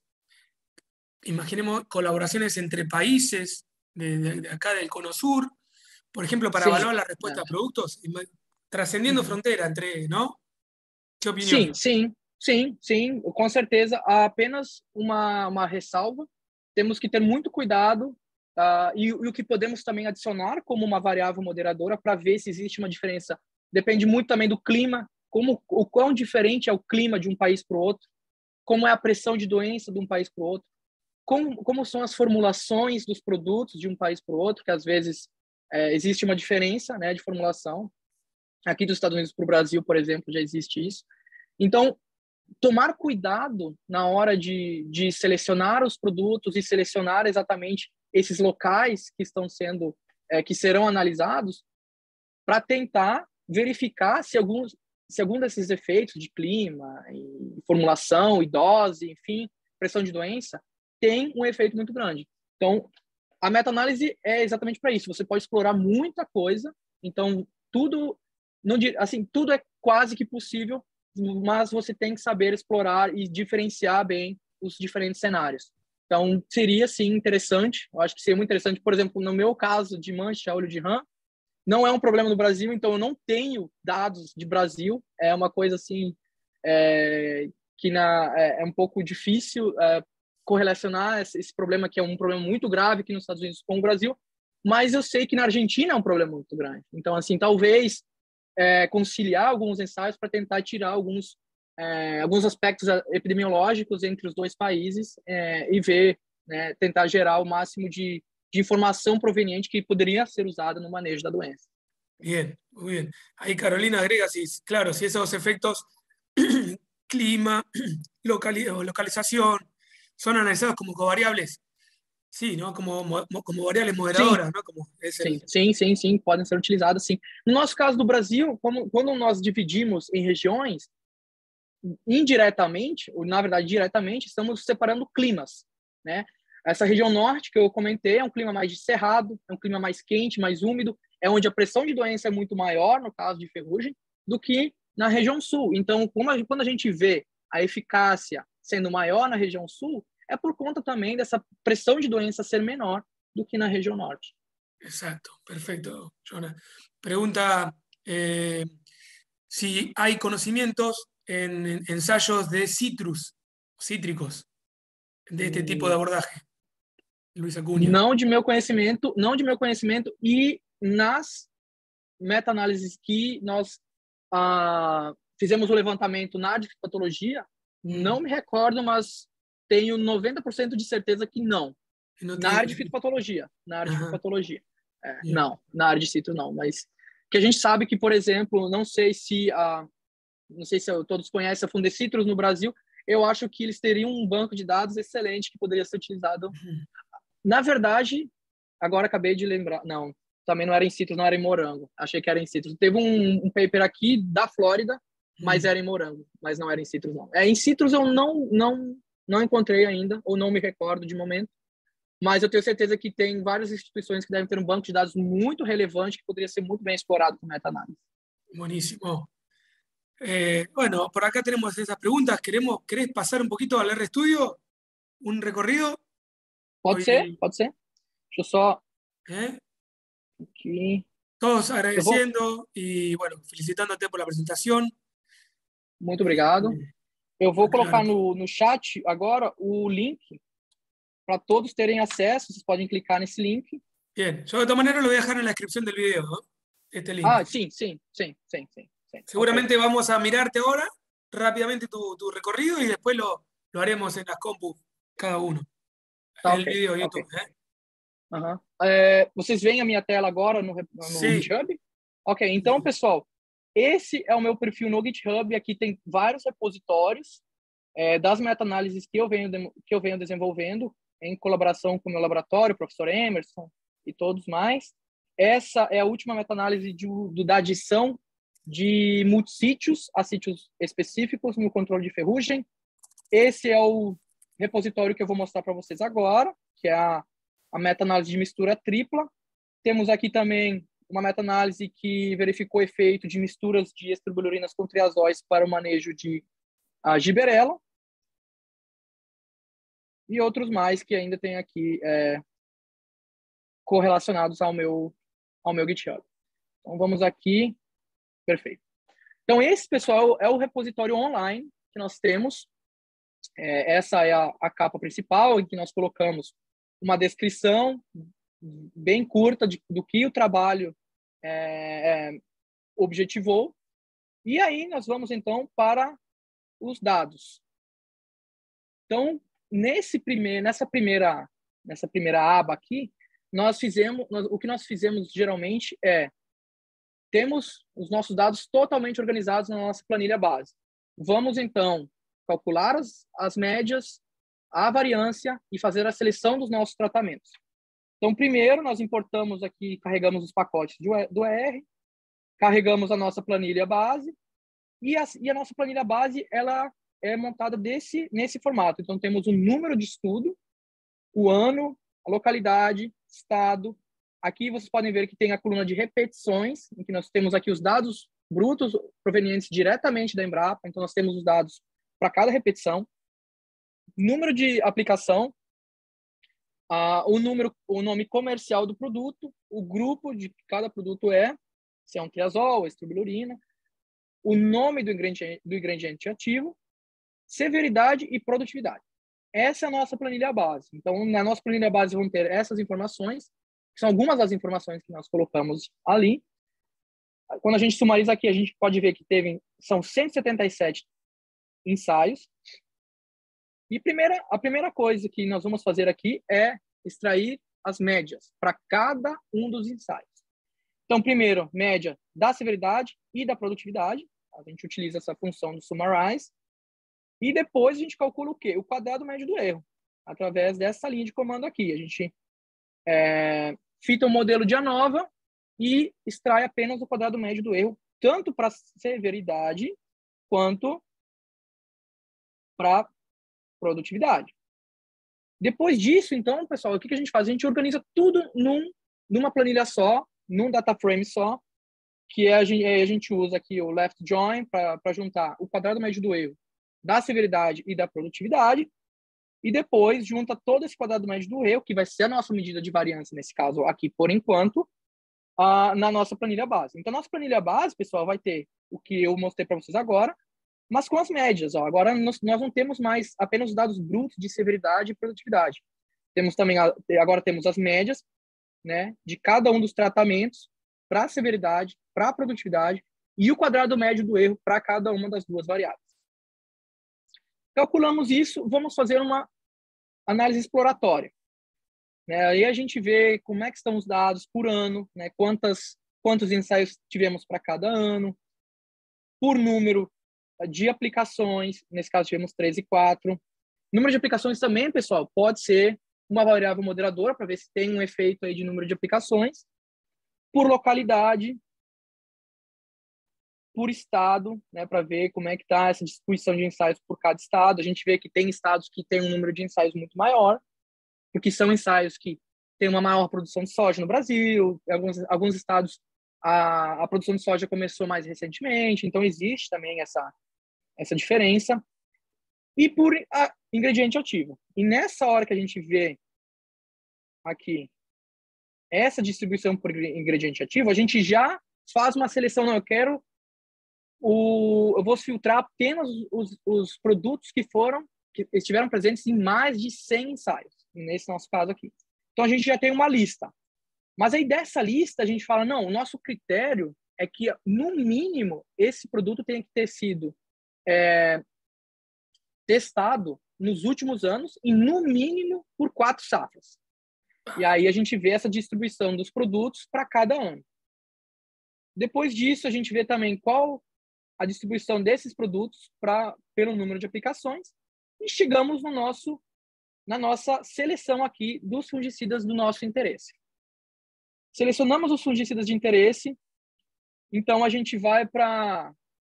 Imaginemos colaboraciones entre países de, de, de acá del Cono Sur, por ejemplo, para sí, evaluar la respuesta claro. a productos, trascendiendo uh-huh. frontera entre, ¿no? ¿Qué Sim, opinião? sim, sim, sim, com certeza. Há apenas uma, uma ressalva. Temos que ter muito cuidado uh, e, e o que podemos também adicionar como uma variável moderadora para ver se existe uma diferença. Depende muito também do clima, como, o quão diferente é o clima de um país para o outro, como é a pressão de doença de um país para o outro, como, como são as formulações dos produtos de um país para o outro, que às vezes é, existe uma diferença, né, de formulação. Aqui dos Estados Unidos para o Brasil, por exemplo, já existe isso. Então, tomar cuidado na hora de, de selecionar os produtos e selecionar exatamente esses locais que estão sendo, é, que serão analisados, para tentar verificar se alguns se algum desses efeitos de clima, e formulação, e dose, enfim, pressão de doença, tem um efeito muito grande. Então, a meta-análise é exatamente para isso. Você pode explorar muita coisa, então, tudo, não, assim, tudo é quase que possível, mas você tem que saber explorar e diferenciar bem os diferentes cenários. Então, seria, sim, interessante. Eu acho que seria muito interessante, por exemplo, no meu caso de mancha, olho de rã, não é um problema no Brasil, então eu não tenho dados de Brasil. É uma coisa assim, é, que na, é, é um pouco difícil é, correlacionar esse, esse problema, que é um problema muito grave aqui nos Estados Unidos com o Brasil, mas eu sei que na Argentina é um problema muito grande. Então, assim, talvez é, conciliar alguns ensaios para tentar tirar alguns, é, alguns aspectos epidemiológicos entre os dois países é, e ver, né, tentar gerar o máximo de, de informação proveniente que poderia ser usada no manejo da doença. Bien, muy bien. Ahí Carolina agrega, si, claro, si esos efectos, clima, locali localización, son analizados como covariables, sí, ¿no? Como, como variables moderadoras, Sim, ¿no? Como es el... sim, sim, sim, sim, podem ser utilizadas, sim. No nosso caso do Brasil, como, quando nós dividimos em regiões, indiretamente, ou na verdade diretamente, estamos separando climas, né? Essa região norte que eu comentei é um clima mais de cerrado, é um clima mais quente, mais úmido, é onde a pressão de doença é muito maior, no caso de ferrugem, do que na região sul. Então, como a, quando a gente vê a eficácia sendo maior na região sul, é por conta também dessa pressão de doença ser menor do que na região norte. Exacto, perfecto, Jonah. Pregunta eh, si hay conocimientos en, en ensayos de citrus, cítricos, de este tipo de abordaje. Luis Acuña. Não de meu conhecimento, não de meu conhecimento, e nas meta-análises que nós ah, fizemos o levantamento na patologia, hum. não me recordo, mas tenho noventa por cento de certeza que não. não na área de fitopatologia. Na área uhum. de fitopatologia. É, yeah. Não, na área de citro não, mas que a gente sabe que, por exemplo, não sei se a, não sei se todos conhecem a Fundecitrus no Brasil, eu acho que eles teriam um banco de dados excelente que poderia ser utilizado. Uhum. Na verdade, agora acabei de lembrar, não, também não era em citrus, não era em morango. Achei que era em citrus. Teve um, um paper aqui da Flórida, mas uhum. era em morango, mas não era em citrus, não. É, em citrus eu não, não, não encontrei ainda, ou não me recordo de momento, mas eu tenho certeza que tem várias instituições que devem ter um banco de dados muito relevante que poderia ser muito bem explorado com meta-análise. Buenísimo. Eh, bueno, por acá tenemos esas preguntas. Queremos, ¿Querés pasar un poquito al RStudio? ¿Un recorrido? Pode Hoy... ser, pode ser. Deixa eu só... ¿Eh? Aqui. Todos agradeciendo vou... y, bueno, felicitándote por la presentación. Muito obrigado. Eu vou colocar no, no chat agora o link para todos terem acesso. Vocês podem clicar nesse link. Bien, yo de todas maneras lo voy a dejar en la descripción del video, ¿no? Este link. Ah, sim, sim, sim, sim, sim. sim. Seguramente okay. Vamos a mirarte ahora rápidamente tu, tu recorrido y después lo, lo haremos en las compus cada uno. Tá, el okay, video de YouTube. Okay. ¿eh? Uhum. É, vocês veem a minha tela agora no, no GitHub? Ok, então, pessoal, esse é o meu perfil no GitHub. Aqui tem vários repositórios é, das meta-análises que eu venho de, que eu venho desenvolvendo em colaboração com o meu laboratório, o professor Emerson e todos mais. Essa é a última meta-análise da adição de multissítios a sítios específicos no controle de ferrugem. Esse é o repositório que eu vou mostrar para vocês agora, que é a, a meta-análise de mistura tripla. Temos aqui também uma meta-análise que verificou o efeito de misturas de estribulurinas com triazóis para o manejo de a giberela. E outros mais que ainda tem aqui é, correlacionados ao meu, ao meu GitHub. Então, vamos aqui. Perfeito. Então, esse, pessoal, é o repositório online que nós temos. É, essa é a, a capa principal, em que nós colocamos uma descrição bem curta de, do que o trabalho é, é, objetivou. E aí, nós vamos, então, para os dados. Então, nesse primeir, nessa, primeira, nessa primeira aba aqui, nós fizemos, nós, o que nós fizemos geralmente é temos os nossos dados totalmente organizados na nossa planilha base. Vamos, então, calcular as, as médias, a variância e fazer a seleção dos nossos tratamentos. Então, primeiro, nós importamos aqui, carregamos os pacotes do E R, carregamos a nossa planilha base, e a, e a nossa planilha base ela é montada desse, nesse formato. Então, temos o número de estudo, o ano, a localidade, estado. Aqui vocês podem ver que tem a coluna de repetições, em que nós temos aqui os dados brutos provenientes diretamente da Embrapa. Então, nós temos os dados para cada repetição. Número de aplicação, uh, o, número, o nome comercial do produto, o grupo de cada produto é, se é um triazol, estribulurina, o nome do ingrediente, do ingrediente ativo, severidade e produtividade. Essa é a nossa planilha base. Então, na nossa planilha base vão ter essas informações, que são algumas das informações que nós colocamos ali. Quando a gente sumariza aqui, a gente pode ver que teve, são cento e setenta e sete ensaios. E primeira, a primeira coisa que nós vamos fazer aqui é extrair as médias para cada um dos ensaios. Então, primeiro, média da severidade e da produtividade. A gente utiliza essa função do summarize. E depois a gente calcula o quê? O quadrado médio do erro, através dessa linha de comando aqui. A gente é, fita o modelo de ANOVA e extrai apenas o quadrado médio do erro, tanto para severidade quanto para produtividade. Depois disso, então, pessoal, o que a gente faz? A gente organiza tudo num, numa planilha só, num data frame só, que a gente, a gente usa aqui o left join para juntar o quadrado médio do erro da severidade e da produtividade, e depois junta todo esse quadrado médio do erro, que vai ser a nossa medida de variância, nesse caso aqui, por enquanto, uh, na nossa planilha base. Então, nossa planilha base, pessoal, vai ter o que eu mostrei para vocês agora, mas com as médias. Ó. Agora, nós, nós não temos mais apenas os dados brutos de severidade e produtividade. Temos também, a, agora temos as médias, né, de cada um dos tratamentos para a severidade, para a produtividade, e o quadrado médio do erro para cada uma das duas variáveis. Calculamos isso, vamos fazer uma análise exploratória. Né? Aí a gente vê como é que estão os dados por ano, né? Quantas, quantos ensaios tivemos para cada ano, por número de aplicações, nesse caso tivemos três e quatro. Número de aplicações também, pessoal, pode ser uma variável moderadora para ver se tem um efeito aí de número de aplicações. Por localidade, por estado, né, para ver como é que está essa distribuição de ensaios por cada estado. A gente vê que tem estados que têm um número de ensaios muito maior, porque são ensaios que têm uma maior produção de soja no Brasil. Alguns, alguns estados, a, a produção de soja começou mais recentemente, então existe também essa, essa diferença. E por a, ingrediente ativo. E nessa hora que a gente vê aqui essa distribuição por ingrediente ativo, a gente já faz uma seleção. Não, eu quero o, eu vou filtrar apenas os, os produtos que foram, que estiveram presentes em mais de cem ensaios, nesse nosso caso aqui. Então, a gente já tem uma lista. Mas aí, dessa lista, a gente fala, não, o nosso critério é que, no mínimo, esse produto tem que ter sido é, testado nos últimos anos e, no mínimo, por quatro safras. E aí, a gente vê essa distribuição dos produtos para cada ano. Depois disso, a gente vê também qual a distribuição desses produtos pra, pelo número de aplicações e chegamos no nosso, na nossa seleção aqui dos fungicidas do nosso interesse. Selecionamos os fungicidas de interesse, então a gente vai para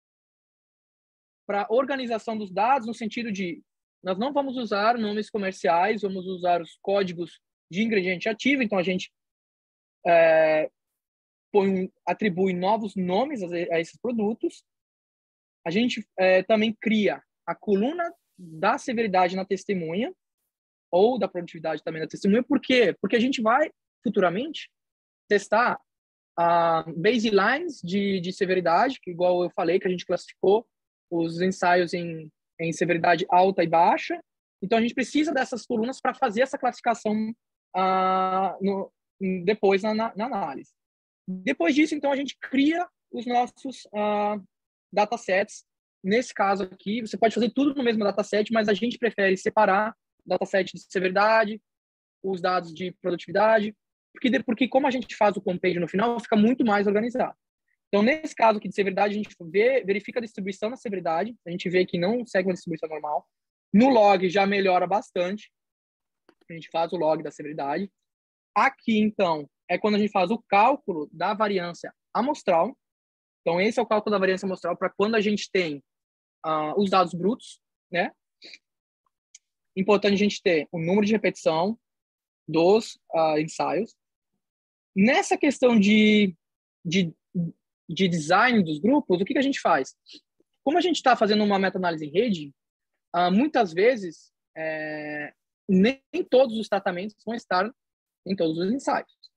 a organização dos dados, no sentido de nós não vamos usar nomes comerciais, vamos usar os códigos de ingrediente ativo, então a gente é, põe, atribui novos nomes a, a esses produtos. A gente é, também cria a coluna da severidade na testemunha, ou da produtividade também na testemunha. Por quê? Porque a gente vai, futuramente, testar uh, baselines de, de severidade, que, igual eu falei, que a gente classificou os ensaios em, em severidade alta e baixa. Então, a gente precisa dessas colunas para fazer essa classificação uh, no, depois na, na, na análise. Depois disso, então, a gente cria os nossos uh, datasets. Nesse caso aqui, você pode fazer tudo no mesmo dataset, mas a gente prefere separar o dataset de severidade, os dados de produtividade, porque, porque como a gente faz o compêndio no final, fica muito mais organizado. Então, nesse caso aqui de severidade, a gente vê, verifica a distribuição da severidade, a gente vê que não segue uma distribuição normal. No log já melhora bastante, a gente faz o log da severidade. Aqui, então, é quando a gente faz o cálculo da variância amostral. Então, esse é o cálculo da variância amostral para quando a gente tem uh, os dados brutos, né? Importante a gente ter o número de repetição dos uh, ensaios. Nessa questão de, de, de design dos grupos, o que, que a gente faz? Como a gente está fazendo uma meta-análise em rede, uh, muitas vezes é, nem todos os tratamentos vão estar em todos os ensaios.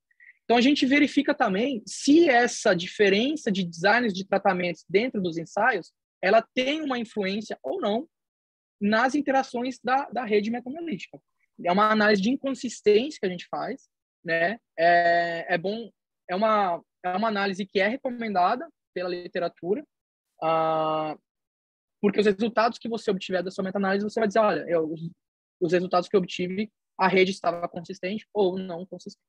Então, a gente verifica também se essa diferença de designs de tratamentos dentro dos ensaios, ela tem uma influência ou não nas interações da, da rede meta-analítica. É uma análise de inconsistência que a gente faz, né? É, é bom, é uma, é uma análise que é recomendada pela literatura, uh, porque os resultados que você obtiver da sua meta-análise, você vai dizer, olha, eu, os, os resultados que eu obtive, a rede estava consistente ou não consistente.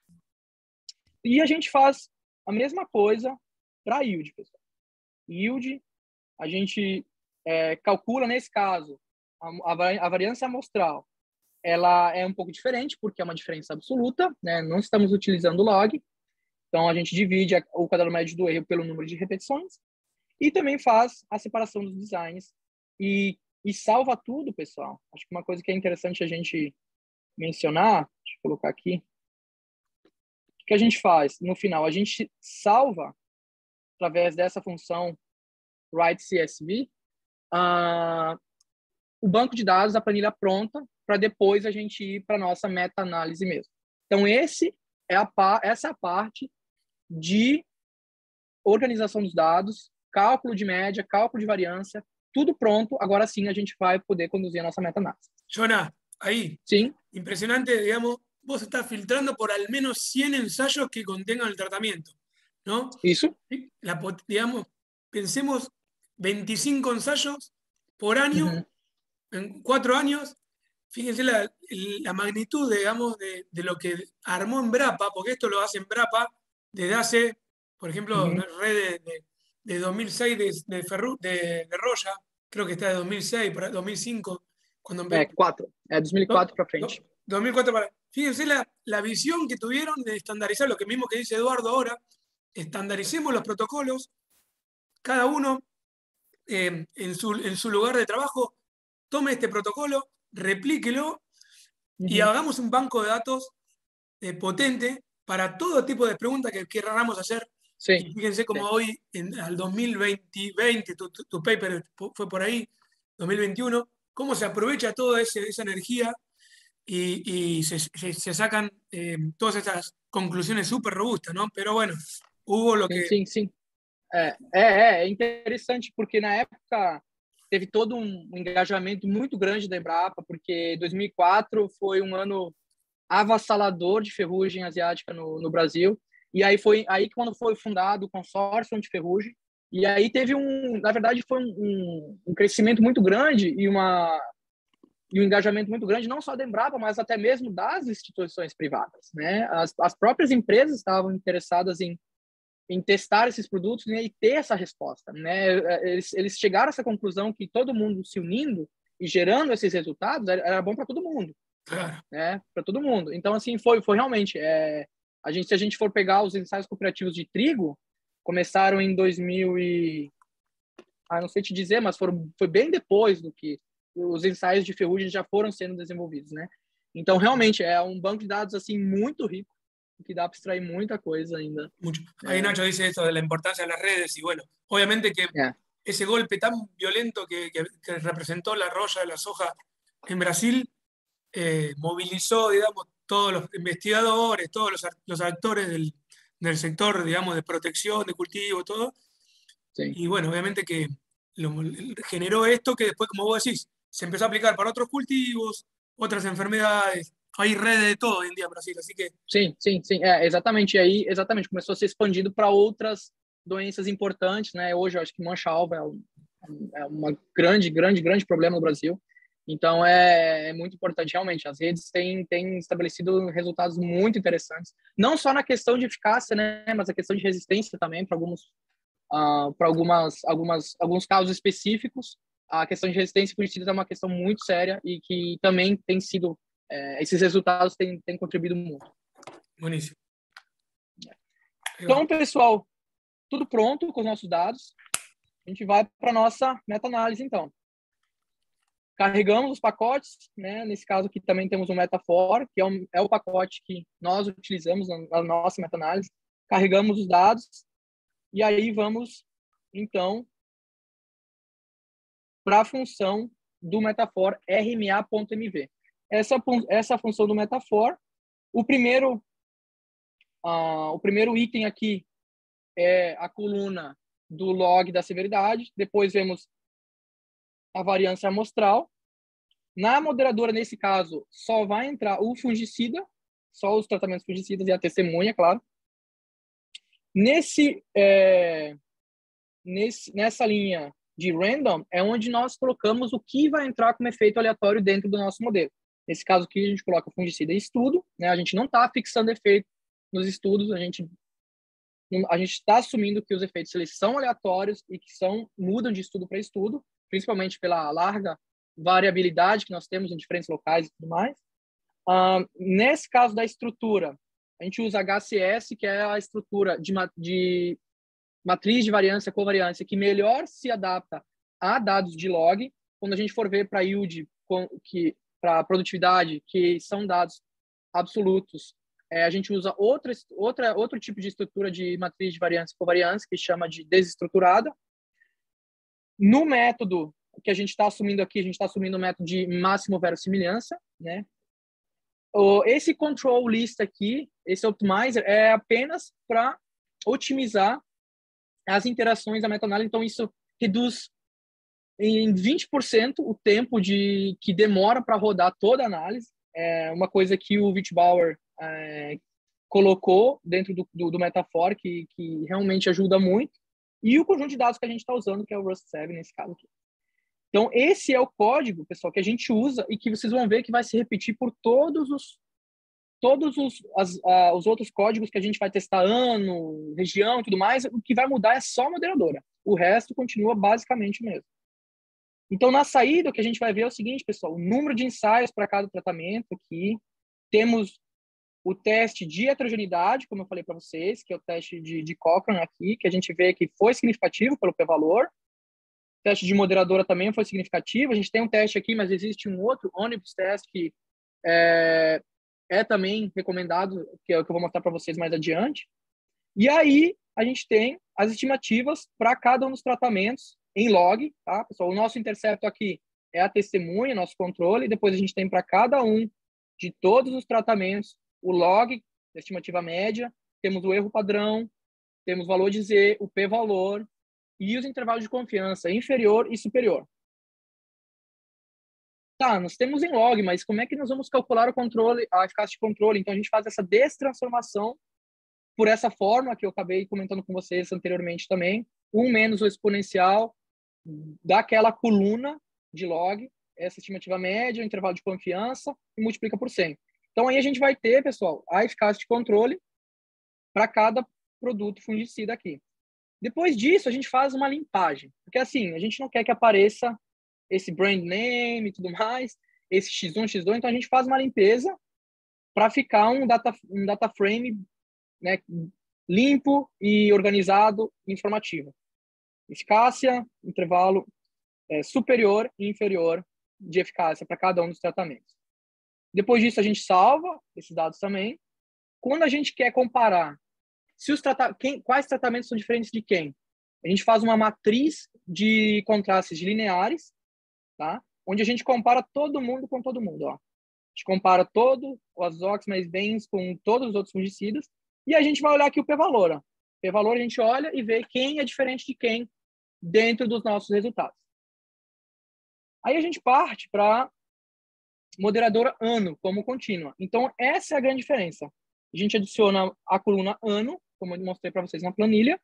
E a gente faz a mesma coisa para a yield, pessoal. Yield, a gente é, calcula, nesse caso, a, a, a variância amostral, ela é um pouco diferente, porque é uma diferença absoluta, né? Não estamos utilizando log, então a gente divide a, o quadrado médio do erro pelo número de repetições, e também faz a separação dos designs, e, e salva tudo, pessoal. Acho que uma coisa que é interessante a gente mencionar, deixa eu colocar aqui, o que a gente faz? No final, a gente salva, através dessa função write_csv, uh, o banco de dados, a planilha pronta, para depois a gente ir para a nossa meta-análise mesmo. Então, esse é a essa é a parte de organização dos dados, cálculo de média, cálculo de variância, tudo pronto. Agora sim, a gente vai poder conduzir a nossa meta-análise. Jonas, ahí. Sim. Impresionante, digamos, vos estás filtrando por al menos cien ensayos que contengan el tratamiento, ¿no? Isso. La, digamos, pensemos veinticinco ensayos por año, Uhum. en cuatro años. Fíjense la, la magnitud, digamos, de, de lo que armó Embrapa, porque esto lo hace Embrapa desde hace, por ejemplo, Uhum. la red de, de, de dos mil seis de, de, Ferru, de, de Roya, creo que está de dos mil seis, para dos mil cinco, cuando É, quatro. É dos mil e quatro para frente. dos mil cuatro para... Fíjense la, la visión que tuvieron de estandarizar, lo que mismo que dice Eduardo ahora, estandaricemos los protocolos, cada uno eh, en, su, en su lugar de trabajo, tome este protocolo, replíquelo Uhum. y hagamos un banco de datos eh, potente para todo tipo de preguntas que queramos hacer. Sim. Y fíjense como Sim. hoy, en, al dos mil veinte, tu, tu, tu paper fue por ahí, dos mil veintiuno, cómo se aprovecha toda ese, esa energía y, y se, se, se, sacan eh, todas estas conclusiones súper robustas, ¿no? Pero bueno, hubo lo Sim, que... sim, sim. É, é, é interessante, porque na época teve todo um engajamento muito grande da Embrapa, porque dois mil e quatro foi um ano avassalador de ferrugem asiática no, no Brasil, e aí foi aí quando foi fundado o consórcio anti-ferrugem, e aí teve um, na verdade foi um, um, um crescimento muito grande e uma e um engajamento muito grande, não só da Embrapa, mas até mesmo das instituições privadas, né? As, as próprias empresas estavam interessadas em, em testar esses produtos, né, e ter essa resposta, né? Eles, eles chegaram a essa conclusão que todo mundo se unindo e gerando esses resultados era, era bom para todo mundo, né? Para todo mundo. Então, assim, foi, foi realmente... É, a gente, se a gente for pegar os ensaios cooperativos de trigo, começaram em dois mil e... Ah, não sei te dizer, mas foram, foi bem depois do que os ensaios de ferrugem já foram sendo desenvolvidos, né? Então, realmente, é um banco de dados, assim, muito rico, que dá para extrair mucha cosa ainda. Mucho. Ahí eh, Nacho dice esto de la importancia de las redes y bueno, obviamente que yeah. ese golpe tan violento que, que, que representó la roya de la soja en Brasil eh, movilizó, digamos, todos los investigadores, todos los, los actores del, del sector, digamos, de protección, de cultivo, todo. Sí. Y bueno, obviamente que lo, generó esto que después, como vos decís, se empezó a aplicar para otros cultivos, otras enfermedades. Hay redes de todo hoje em dia em Brasil, assim que... Sim, sim, sim, é, exatamente. E aí, exatamente, começou a ser expandido para outras doenças importantes, né? Hoje, eu acho que mancha-alva é um é uma grande, grande, grande problema no Brasil. Então, é, é muito importante, realmente. As redes têm, têm estabelecido resultados muito interessantes, não só na questão de eficácia, né? Mas a questão de resistência também, para alguns, uh, para algumas, algumas, alguns casos específicos. A questão de resistência fungicida é uma questão muito séria e que também tem sido... É, esses resultados têm, têm contribuído muito. Bueníssimo. Então, pessoal, tudo pronto com os nossos dados. A gente vai para a nossa meta-análise, então. Carregamos os pacotes, né? Nesse caso aqui também temos o Metafor, que é, um, é o pacote que nós utilizamos na, na nossa meta-análise. Carregamos os dados e aí vamos, então, para a função do Metafor R M A.mv. Essa, essa função do Metafor, o primeiro, Uh, o primeiro item aqui é a coluna do log da severidade. Depois vemos a variância amostral. Na moderadora, nesse caso, só vai entrar o fungicida, só os tratamentos fungicidas e a testemunha, claro. Nesse, é, nesse, nessa linha de random é onde nós colocamos o que vai entrar como efeito aleatório dentro do nosso modelo. Nesse caso aqui, a gente coloca fungicida e estudo, né? A gente não está fixando efeito nos estudos, a gente a gente está assumindo que os efeitos eles são aleatórios e que são mudam de estudo para estudo, principalmente pela larga variabilidade que nós temos em diferentes locais e tudo mais. Uh, nesse caso da estrutura, a gente usa H C S, que é a estrutura de, de matriz de variância, covariância, que melhor se adapta a dados de log. Quando a gente for ver para yield, para produtividade, que são dados absolutos, é, a gente usa outra, outra, outro tipo de estrutura de matriz de variância e covariância, que chama de desestruturada. No método que a gente está assumindo aqui, a gente está assumindo o método de máximo verossimilhança, né? Esse control list aqui, esse optimizer, é apenas para otimizar as interações da meta-análise. Então, isso reduz em vinte por cento o tempo de, que demora para rodar toda a análise. É uma coisa que o Wittbauer é, colocou dentro do, do, do Metaphor, que, que realmente ajuda muito. E o conjunto de dados que a gente está usando, que é o Rust sete, nesse caso aqui. Então, esse é o código, pessoal, que a gente usa e que vocês vão ver que vai se repetir por todos os todos os, as, uh, os outros códigos que a gente vai testar ano, região e tudo mais. O que vai mudar é só a moderadora. O resto continua basicamente o mesmo. Então, na saída, o que a gente vai ver é o seguinte, pessoal, o número de ensaios para cada tratamento aqui. Temos o teste de heterogeneidade, como eu falei para vocês, que é o teste de, de Cochrane aqui, que a gente vê que foi significativo pelo p-valor. O teste de moderadora também foi significativo. A gente tem um teste aqui, mas existe um outro Omnibus test que é, é também recomendado, que é o que eu vou mostrar para vocês mais adiante. E aí, a gente tem as estimativas para cada um dos tratamentos em log, tá, pessoal? O nosso intercepto aqui é a testemunha, nosso controle, e depois a gente tem para cada um de todos os tratamentos o log, a estimativa média, temos o erro padrão, temos o valor de Z, o p-valor, e os intervalos de confiança inferior e superior. Tá, nós temos em log, mas como é que nós vamos calcular o controle, a eficácia de controle? Então, a gente faz essa destransformação por essa forma que eu acabei comentando com vocês anteriormente também, um menos o exponencial daquela coluna de log, essa estimativa média, o intervalo de confiança, e multiplica por cem. Então, aí a gente vai ter, pessoal, a eficácia de controle para cada produto fungicida aqui. Depois disso, a gente faz uma limpagem. Porque, assim, a gente não quer que apareça esse brand name e tudo mais, esse X um, X dois. Então, a gente faz uma limpeza para ficar um data, um data frame, né, limpo e organizado e informativo. Eficácia, intervalo é, superior e inferior de eficácia para cada um dos tratamentos. Depois disso, a gente salva esses dados também. Quando a gente quer comparar se os trata quem, quais tratamentos são diferentes de quem, a gente faz uma matriz de contrastes lineares, tá? Onde a gente compara todo mundo com todo mundo. Ó. A gente compara todo o azox mais bens com todos os outros fungicidas e a gente vai olhar aqui o p-valor. O p-valor a gente olha e vê quem é diferente de quem dentro dos nossos resultados. Aí a gente parte para moderadora ano como contínua. Então, essa é a grande diferença. A gente adiciona a coluna ano, como eu mostrei para vocês na planilha,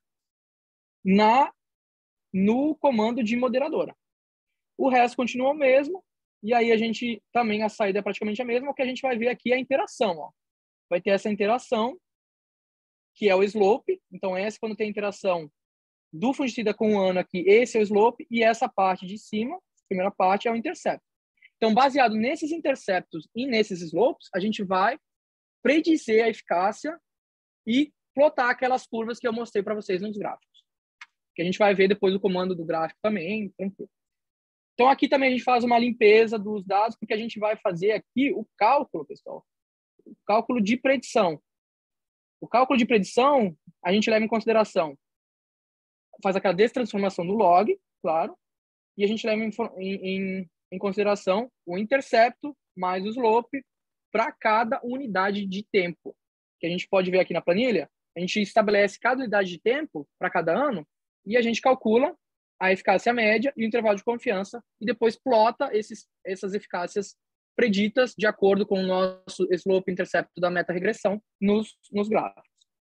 na, no comando de moderadora. O resto continua o mesmo, e aí a gente também, a saída é praticamente a mesma, o que a gente vai ver aqui é a interação. Ó. Vai ter essa interação, que é o slope, então essa quando tem a interação do fungicida com o ano aqui, esse é o slope, e essa parte de cima, a primeira parte, é o intercepto. Então, baseado nesses interceptos e nesses slopes, a gente vai predizer a eficácia e plotar aquelas curvas que eu mostrei para vocês nos gráficos. Que a gente vai ver depois o comando do gráfico também, tranquilo. Então, aqui também a gente faz uma limpeza dos dados, porque a gente vai fazer aqui o cálculo, pessoal, o cálculo de predição. O cálculo de predição, a gente leva em consideração, faz aquela destransformação do log, claro, e a gente leva em, em, em consideração o intercepto mais o slope para cada unidade de tempo. que a gente pode ver aqui na planilha, a gente estabelece cada unidade de tempo para cada ano e a gente calcula a eficácia média e o intervalo de confiança e depois plota esses, essas eficácias preditas de acordo com o nosso slope intercepto da meta-regressão nos, nos gráficos.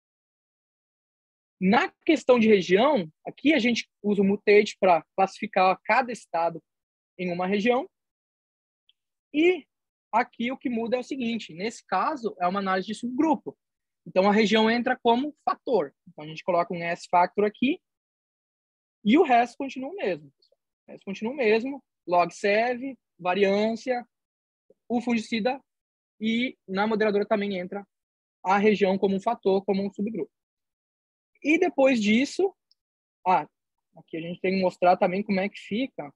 Na questão de região, aqui a gente usa o mutate para classificar cada estado em uma região. E aqui o que muda é o seguinte, nesse caso é uma análise de subgrupo. Então a região entra como fator. Então a gente coloca um S-factor aqui e o resto continua o mesmo. O resto continua o mesmo, log-sev, variância, o fungicida e na moderadora também entra a região como um fator, como um subgrupo. E depois disso, ah, aqui a gente tem que mostrar também como é que fica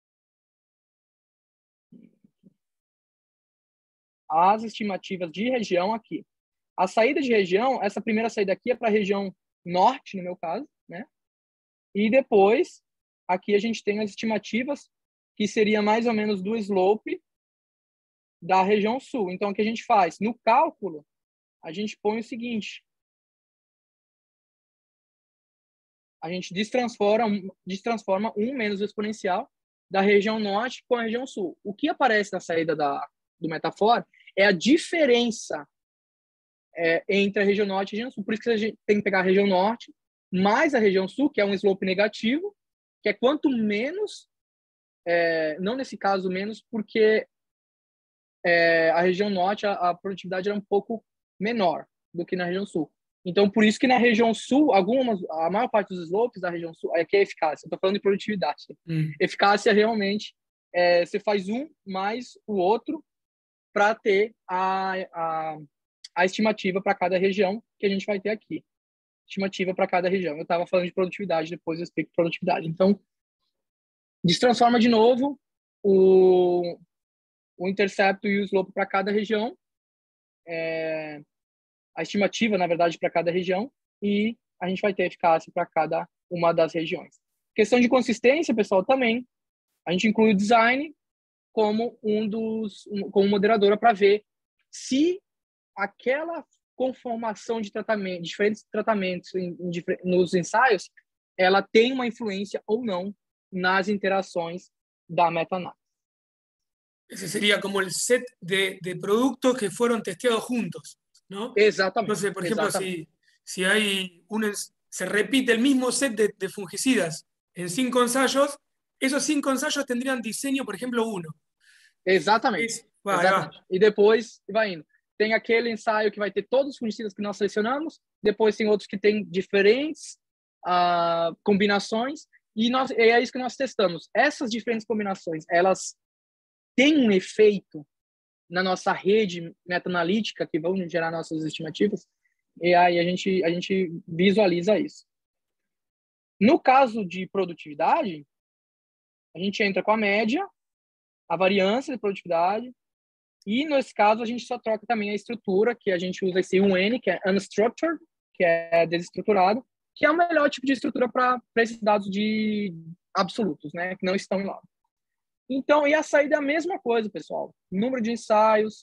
as estimativas de região aqui. A saída de região, essa primeira saída aqui é para a região norte, no meu caso, né? E depois, aqui a gente tem as estimativas, que seria mais ou menos do slope da região sul. Então, o que a gente faz? No cálculo, a gente põe o seguinte. A gente destransforma, destransforma um menos o exponencial da região norte com a região sul. O que aparece na saída da, do metafor é a diferença é, entre a região norte e a região sul. Por isso que a gente tem que pegar a região norte mais a região sul, que é um slope negativo, que é quanto menos, é, não nesse caso menos, porque é, a região norte, a, a produtividade era um pouco menor do que na região sul. Então, por isso que na região sul, algumas, a maior parte dos slopes da região sul, aqui é eficácia, estou falando de produtividade. Hum. Eficácia realmente, é, você faz um mais o outro para ter a, a, a estimativa para cada região que a gente vai ter aqui. Estimativa para cada região. Eu estava falando de produtividade, depois eu explico produtividade. Então, destransforma de novo o, o intercepto e o slope para cada região. É, a estimativa, na verdade, para cada região, e a gente vai ter eficácia para cada uma das regiões. Questão de consistência, pessoal, também. A gente inclui o design como um dos, um, como moderadora para ver se aquela conformação de tratamento, diferentes tratamentos em, em, nos ensaios, ela tem uma influência ou não nas interações da meta-análise. Ese sería como el set de, de productos que fueron testeados juntos, ¿no? Exactamente. Entonces, por ejemplo, Exactamente. si, si hay un, se repite el mismo set de, de fungicidas en cinco ensayos, esos cinco ensayos tendrían diseño, por ejemplo, uno. Exatamente. Es, vai, Exatamente. vai. E depois vai indo. Tem aquele ensaio que vai ter todos os fungicidas que nós selecionamos, depois tem outros que tem diferentes uh, combinações, e, nós, e é isso que nós testamos. Essas diferentes combinações, elas têm um efeito na nossa rede meta-analítica, que vão gerar nossas estimativas, e aí a gente, a gente visualiza isso. No caso de produtividade, a gente entra com a média, a variância de produtividade, e nesse caso a gente só troca também a estrutura, que a gente usa esse um N, que é unstructured, que é desestruturado, que é o melhor tipo de estrutura para esses dados de absolutos, né, que não estão em log. Então, e a saída é a mesma coisa, pessoal. Número de ensaios,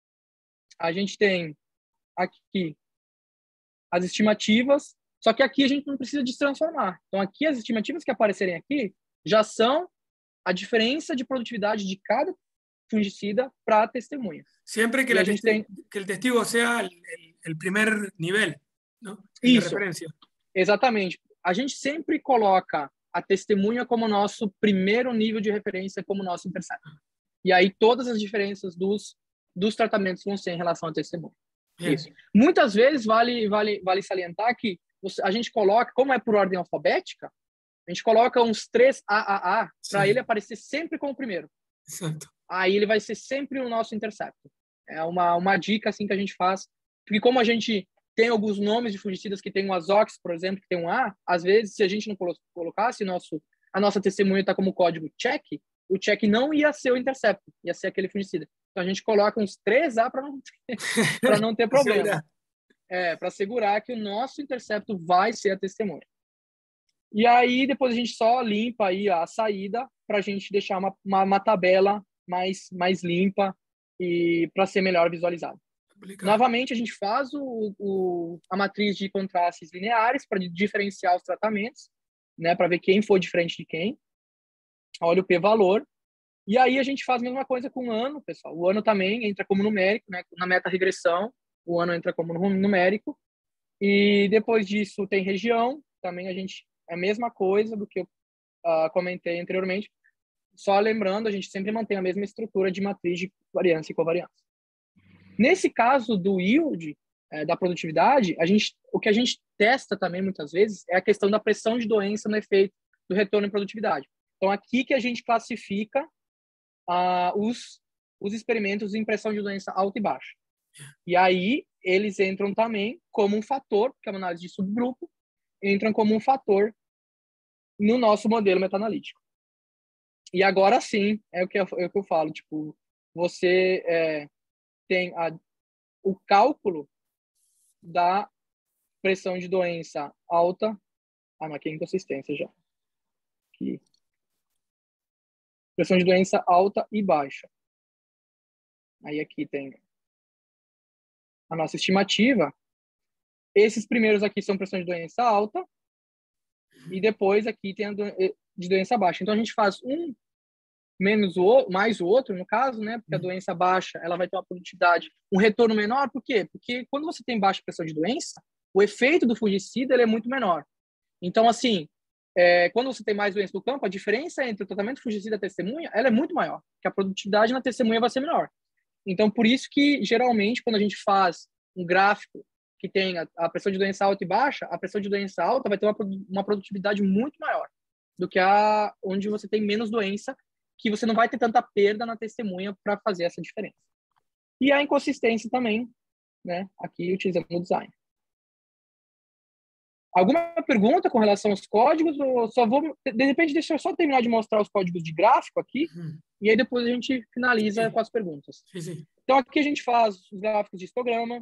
a gente tem aqui as estimativas, só que aqui a gente não precisa de transformar. Então, aqui as estimativas que aparecerem aqui já são a diferença de produtividade de cada fungicida para a testemunha. Siempre que, la testi tem... que el testigo sea el, el primer nivel, ¿no? De referência. Exatamente. A gente sempre coloca a testemunha como nosso primeiro nível de referência, como nosso intercept. E aí todas as diferenças dos, dos tratamentos vão ser em relação à testemunha. Isso. Muitas vezes vale, vale, vale salientar que a gente coloca, como é por ordem alfabética, a gente coloca uns três A A A para ele aparecer sempre como o primeiro. Exato. Aí ele vai ser sempre o nosso intercepto. É uma, uma dica assim que a gente faz, porque como a gente tem alguns nomes de fungicidas que tem um azox, por exemplo, que tem um A, às vezes, se a gente não colocasse nosso, a nossa testemunha está como código check, o check não ia ser o intercept, ia ser aquele fungicida. Então a gente coloca uns três A para não ter, para não ter problema. É, para assegurar que o nosso intercepto vai ser a testemunha. E aí depois a gente só limpa aí a saída para a gente deixar uma, uma, uma tabela mais, mais limpa e para ser melhor visualizado. Novamente, a gente faz o, o, a matriz de contrastes lineares para diferenciar os tratamentos, né, para ver quem foi diferente de quem. Olha o p-valor. E aí a gente faz a mesma coisa com o ano, pessoal. O ano também entra como numérico, né? Na meta-regressão, o ano entra como numérico. E depois disso tem região, também a gente é a mesma coisa do que eu uh, comentei anteriormente. Só lembrando, a gente sempre mantém a mesma estrutura de matriz de variância e covariância. Nesse caso do yield, é, da produtividade, a gente, o que a gente testa também muitas vezes é a questão da pressão de doença no efeito do retorno em produtividade. Então, aqui que a gente classifica Uh, os, os experimentos de impressão de doença alta e baixa. E aí, eles entram também como um fator, que é uma análise de subgrupo, entram como um fator no nosso modelo meta-analítico. E agora sim, é o que eu, é o que eu falo, tipo, você é, tem a, o cálculo da pressão de doença alta, ah, não, aqui é inconsistência já. Aqui. Pressão de doença alta e baixa. Aí aqui tem a nossa estimativa. Esses primeiros aqui são pressão de doença alta e depois aqui tem a do... de doença baixa. Então a gente faz um menos o outro, mais o outro, no caso, né? Porque a doença baixa, ela vai ter uma produtividade, um retorno menor. Por quê? Porque quando você tem baixa pressão de doença, o efeito do fungicida ele é muito menor. Então, assim, É, quando você tem mais doença no campo, a diferença entre o tratamento fungicida e a testemunha, ela é muito maior, porque a produtividade na testemunha vai ser menor. Então, por isso que, geralmente, quando a gente faz um gráfico que tem a, a pressão de doença alta e baixa, a pressão de doença alta vai ter uma, uma produtividade muito maior do que a onde você tem menos doença, que você não vai ter tanta perda na testemunha para fazer essa diferença. E a inconsistência também, né, aqui utilizando o design. Alguma pergunta com relação aos códigos? Ou só vou, de repente, deixa eu só terminar de mostrar os códigos de gráfico aqui, uhum. E aí depois a gente finaliza sim. com as perguntas. Sim, sim. Então, aqui a gente faz os gráficos de histograma,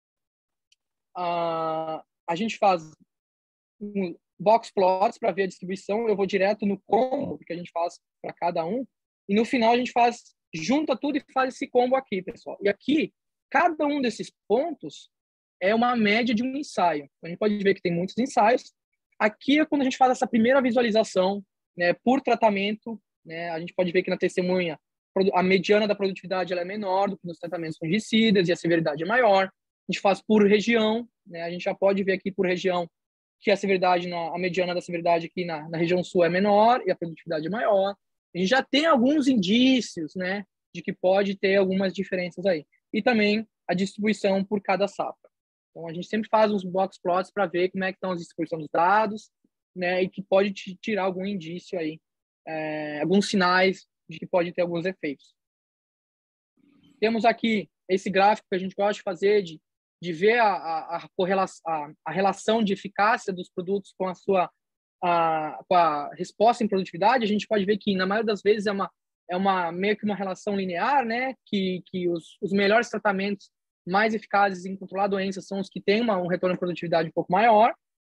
uh, a gente faz um box plots para ver a distribuição, eu vou direto no combo que a gente faz para cada um, e no final a gente faz, junta tudo e faz esse combo aqui, pessoal. E aqui, cada um desses pontos é uma média de um ensaio. A gente pode ver que tem muitos ensaios. Aqui é quando a gente faz essa primeira visualização, né, por tratamento, né, a gente pode ver que na testemunha a mediana da produtividade ela é menor do que nos tratamentos fungicidas e a severidade é maior. A gente faz por região, né, a gente já pode ver aqui por região que a severidade, na, a mediana da severidade aqui na, na região sul é menor e a produtividade é maior. A gente já tem alguns indícios, né, de que pode ter algumas diferenças aí. E também a distribuição por cada safra. Então, a gente sempre faz uns box plots para ver como é que estão a distribuição dos dados, né, e que pode te tirar algum indício aí, é, alguns sinais de que pode ter alguns efeitos. Temos aqui esse gráfico que a gente gosta de fazer, de, de ver a, a, a, correlação, a, a relação de eficácia dos produtos com a sua a, com a resposta em produtividade. A gente pode ver que, na maioria das vezes, é uma, é uma meio que uma relação linear, né, que, que os, os melhores tratamentos mais eficazes em controlar doenças são os que têm uma, um retorno de produtividade um pouco maior.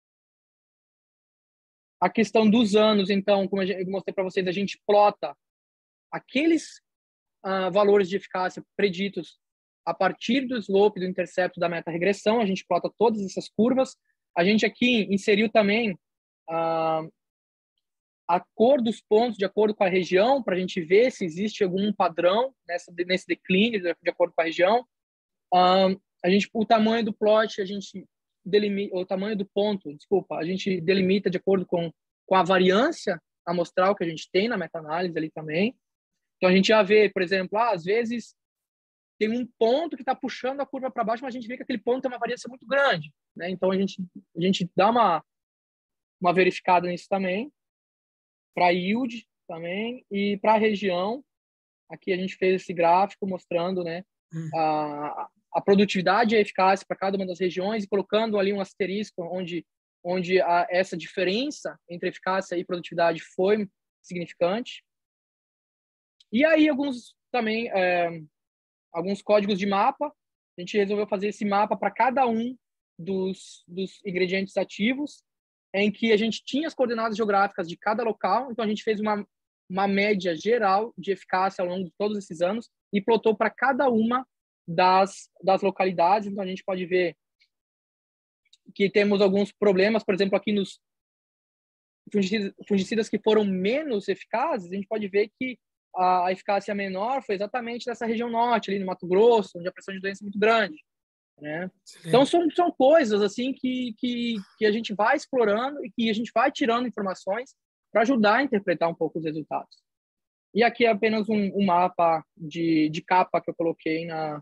A questão dos anos, então, como eu mostrei para vocês, a gente plota aqueles uh, valores de eficácia preditos a partir do slope, do intercepto da meta-regressão. A gente plota todas essas curvas. A gente aqui inseriu também uh, a cor dos pontos de acordo com a região, para a gente ver se existe algum padrão nessa, nesse declínio de, de acordo com a região. Um, a gente, o tamanho do plot, a gente delimita, o tamanho do ponto, desculpa, a gente delimita de acordo com, com a variância amostral que a gente tem na meta-análise ali também. Então, a gente já vê, por exemplo, ah, às vezes tem um ponto que está puxando a curva para baixo, mas a gente vê que aquele ponto tem uma variância muito grande, né? Então, a gente, a gente dá uma, uma verificada nisso também, para yield também, e para a região, aqui a gente fez esse gráfico mostrando, né, hum. a a produtividade e a eficácia para cada uma das regiões e colocando ali um asterisco onde, onde a, essa diferença entre eficácia e produtividade foi significante. E aí alguns também, é, alguns códigos de mapa. A gente resolveu fazer esse mapa para cada um dos, dos ingredientes ativos, em que a gente tinha as coordenadas geográficas de cada local. Então, a gente fez uma, uma média geral de eficácia ao longo de todos esses anos e plotou para cada uma das, das localidades. Então, a gente pode ver que temos alguns problemas, por exemplo, aqui nos fungicidas, fungicidas que foram menos eficazes, a gente pode ver que a, a eficácia menor foi exatamente nessa região norte, ali no Mato Grosso, onde a pressão de doença é muito grande, né? Então, são, são coisas assim que, que, que a gente vai explorando e que a gente vai tirando informações para ajudar a interpretar um pouco os resultados. E aqui é apenas um, um mapa de, de capa que eu coloquei na,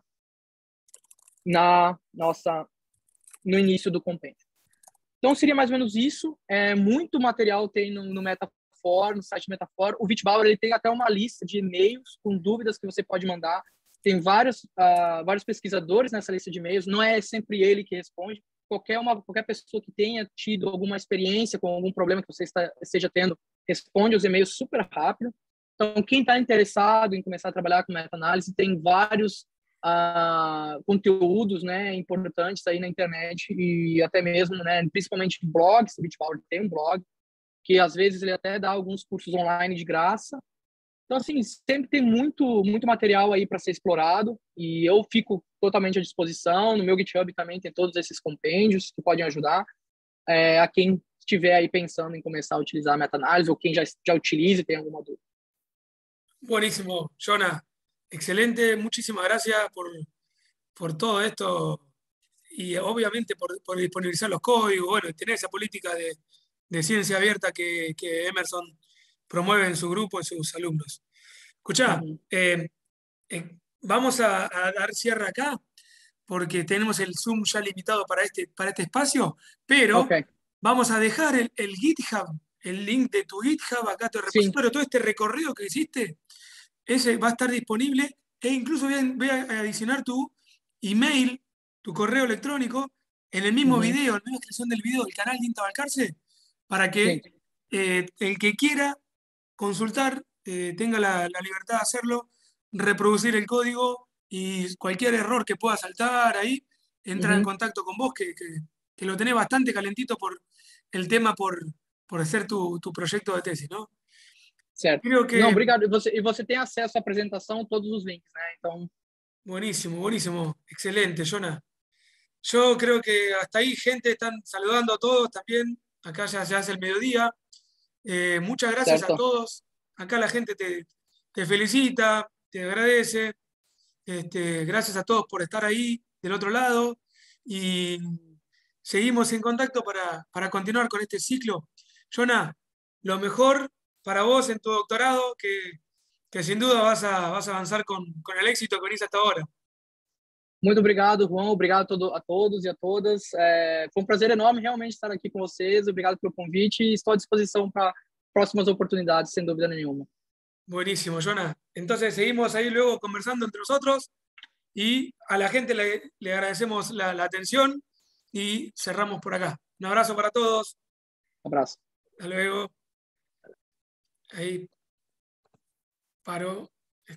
na nossa, no início do compêndio. Então, seria mais ou menos isso. É, muito material tem no, no Metafor, no site Metafor. O Wittbauer, ele tem até uma lista de e-mails com dúvidas que você pode mandar. Tem vários, uh, vários pesquisadores nessa lista de e-mails. Não é sempre ele que responde. Qualquer, uma, qualquer pessoa que tenha tido alguma experiência com algum problema que você está, esteja tendo, responde os e-mails super rápido. Então, quem está interessado em começar a trabalhar com meta-análise, tem vários uh, conteúdos, né, importantes aí na internet e até mesmo, né, principalmente blogs. O Wittbauer tem um blog que, às vezes, ele até dá alguns cursos online de graça. Então, assim, sempre tem muito, muito material aí para ser explorado e eu fico totalmente à disposição. No meu GitHub também tem todos esses compêndios que podem ajudar é, a quem estiver aí pensando em começar a utilizar a meta-análise ou quem já, já utiliza e tem alguma dúvida. Buenísimo, Jonah. Excelente. Muchísimas gracias por, por todo esto y obviamente por, por disponibilizar los códigos, bueno, tener esa política de, de ciencia abierta que, que Emerson promueve en su grupo, en sus alumnos. Escuchá, uh-huh. eh, eh, vamos a, a dar cierre acá porque tenemos el Zoom ya limitado para este, para este espacio, pero okay. Vamos a dejar el, el GitHub, el link de tu GitHub, acá tu repositorio, sí. Todo este recorrido que hiciste, ese va a estar disponible e incluso voy a, voy a adicionar tu email, tu correo electrónico en el mismo uh-huh. video, en la misma descripción del video del canal de INTA Balcarce, para que sí. eh, el que quiera consultar eh, tenga la, la libertad de hacerlo, reproducir el código y cualquier error que pueda saltar ahí, entrar uh-huh. en contacto con vos, que, que, que lo tenés bastante calentito por el tema, por, por hacer tu, tu proyecto de tesis, ¿no? Certo. Que... Não, obrigado. E você, e você tem acesso à apresentação, todos os links, né? Então... Buenísimo, buenísimo. Excelente, Jonah. Yo creo que hasta ahí, gente, están saludando a todos también. Acá ya se hace el mediodía. Eh, muchas gracias certo. A todos. Acá la gente te, te felicita, te agradece. Este, gracias a todos por estar ahí del otro lado. Y seguimos en contacto para, para continuar con este ciclo. Jonah, lo mejor para vos en tu doctorado, que, que sin duda vas a, vas a avanzar con, con el éxito que venís hasta ahora. Muito obrigado, João. Obrigado a, todo, a todos e a todas. É, foi um prazer enorme realmente estar aqui com vocês. Obrigado pelo convite e estou à disposição para próximas oportunidades, sem dúvida nenhuma. Buenísimo, Jonah. Entonces seguimos ahí luego conversando entre nosotros y a la gente le, le agradecemos la, la atención y cerramos por acá. Un abrazo para todos. Un abrazo. Hasta luego. Ahí paro.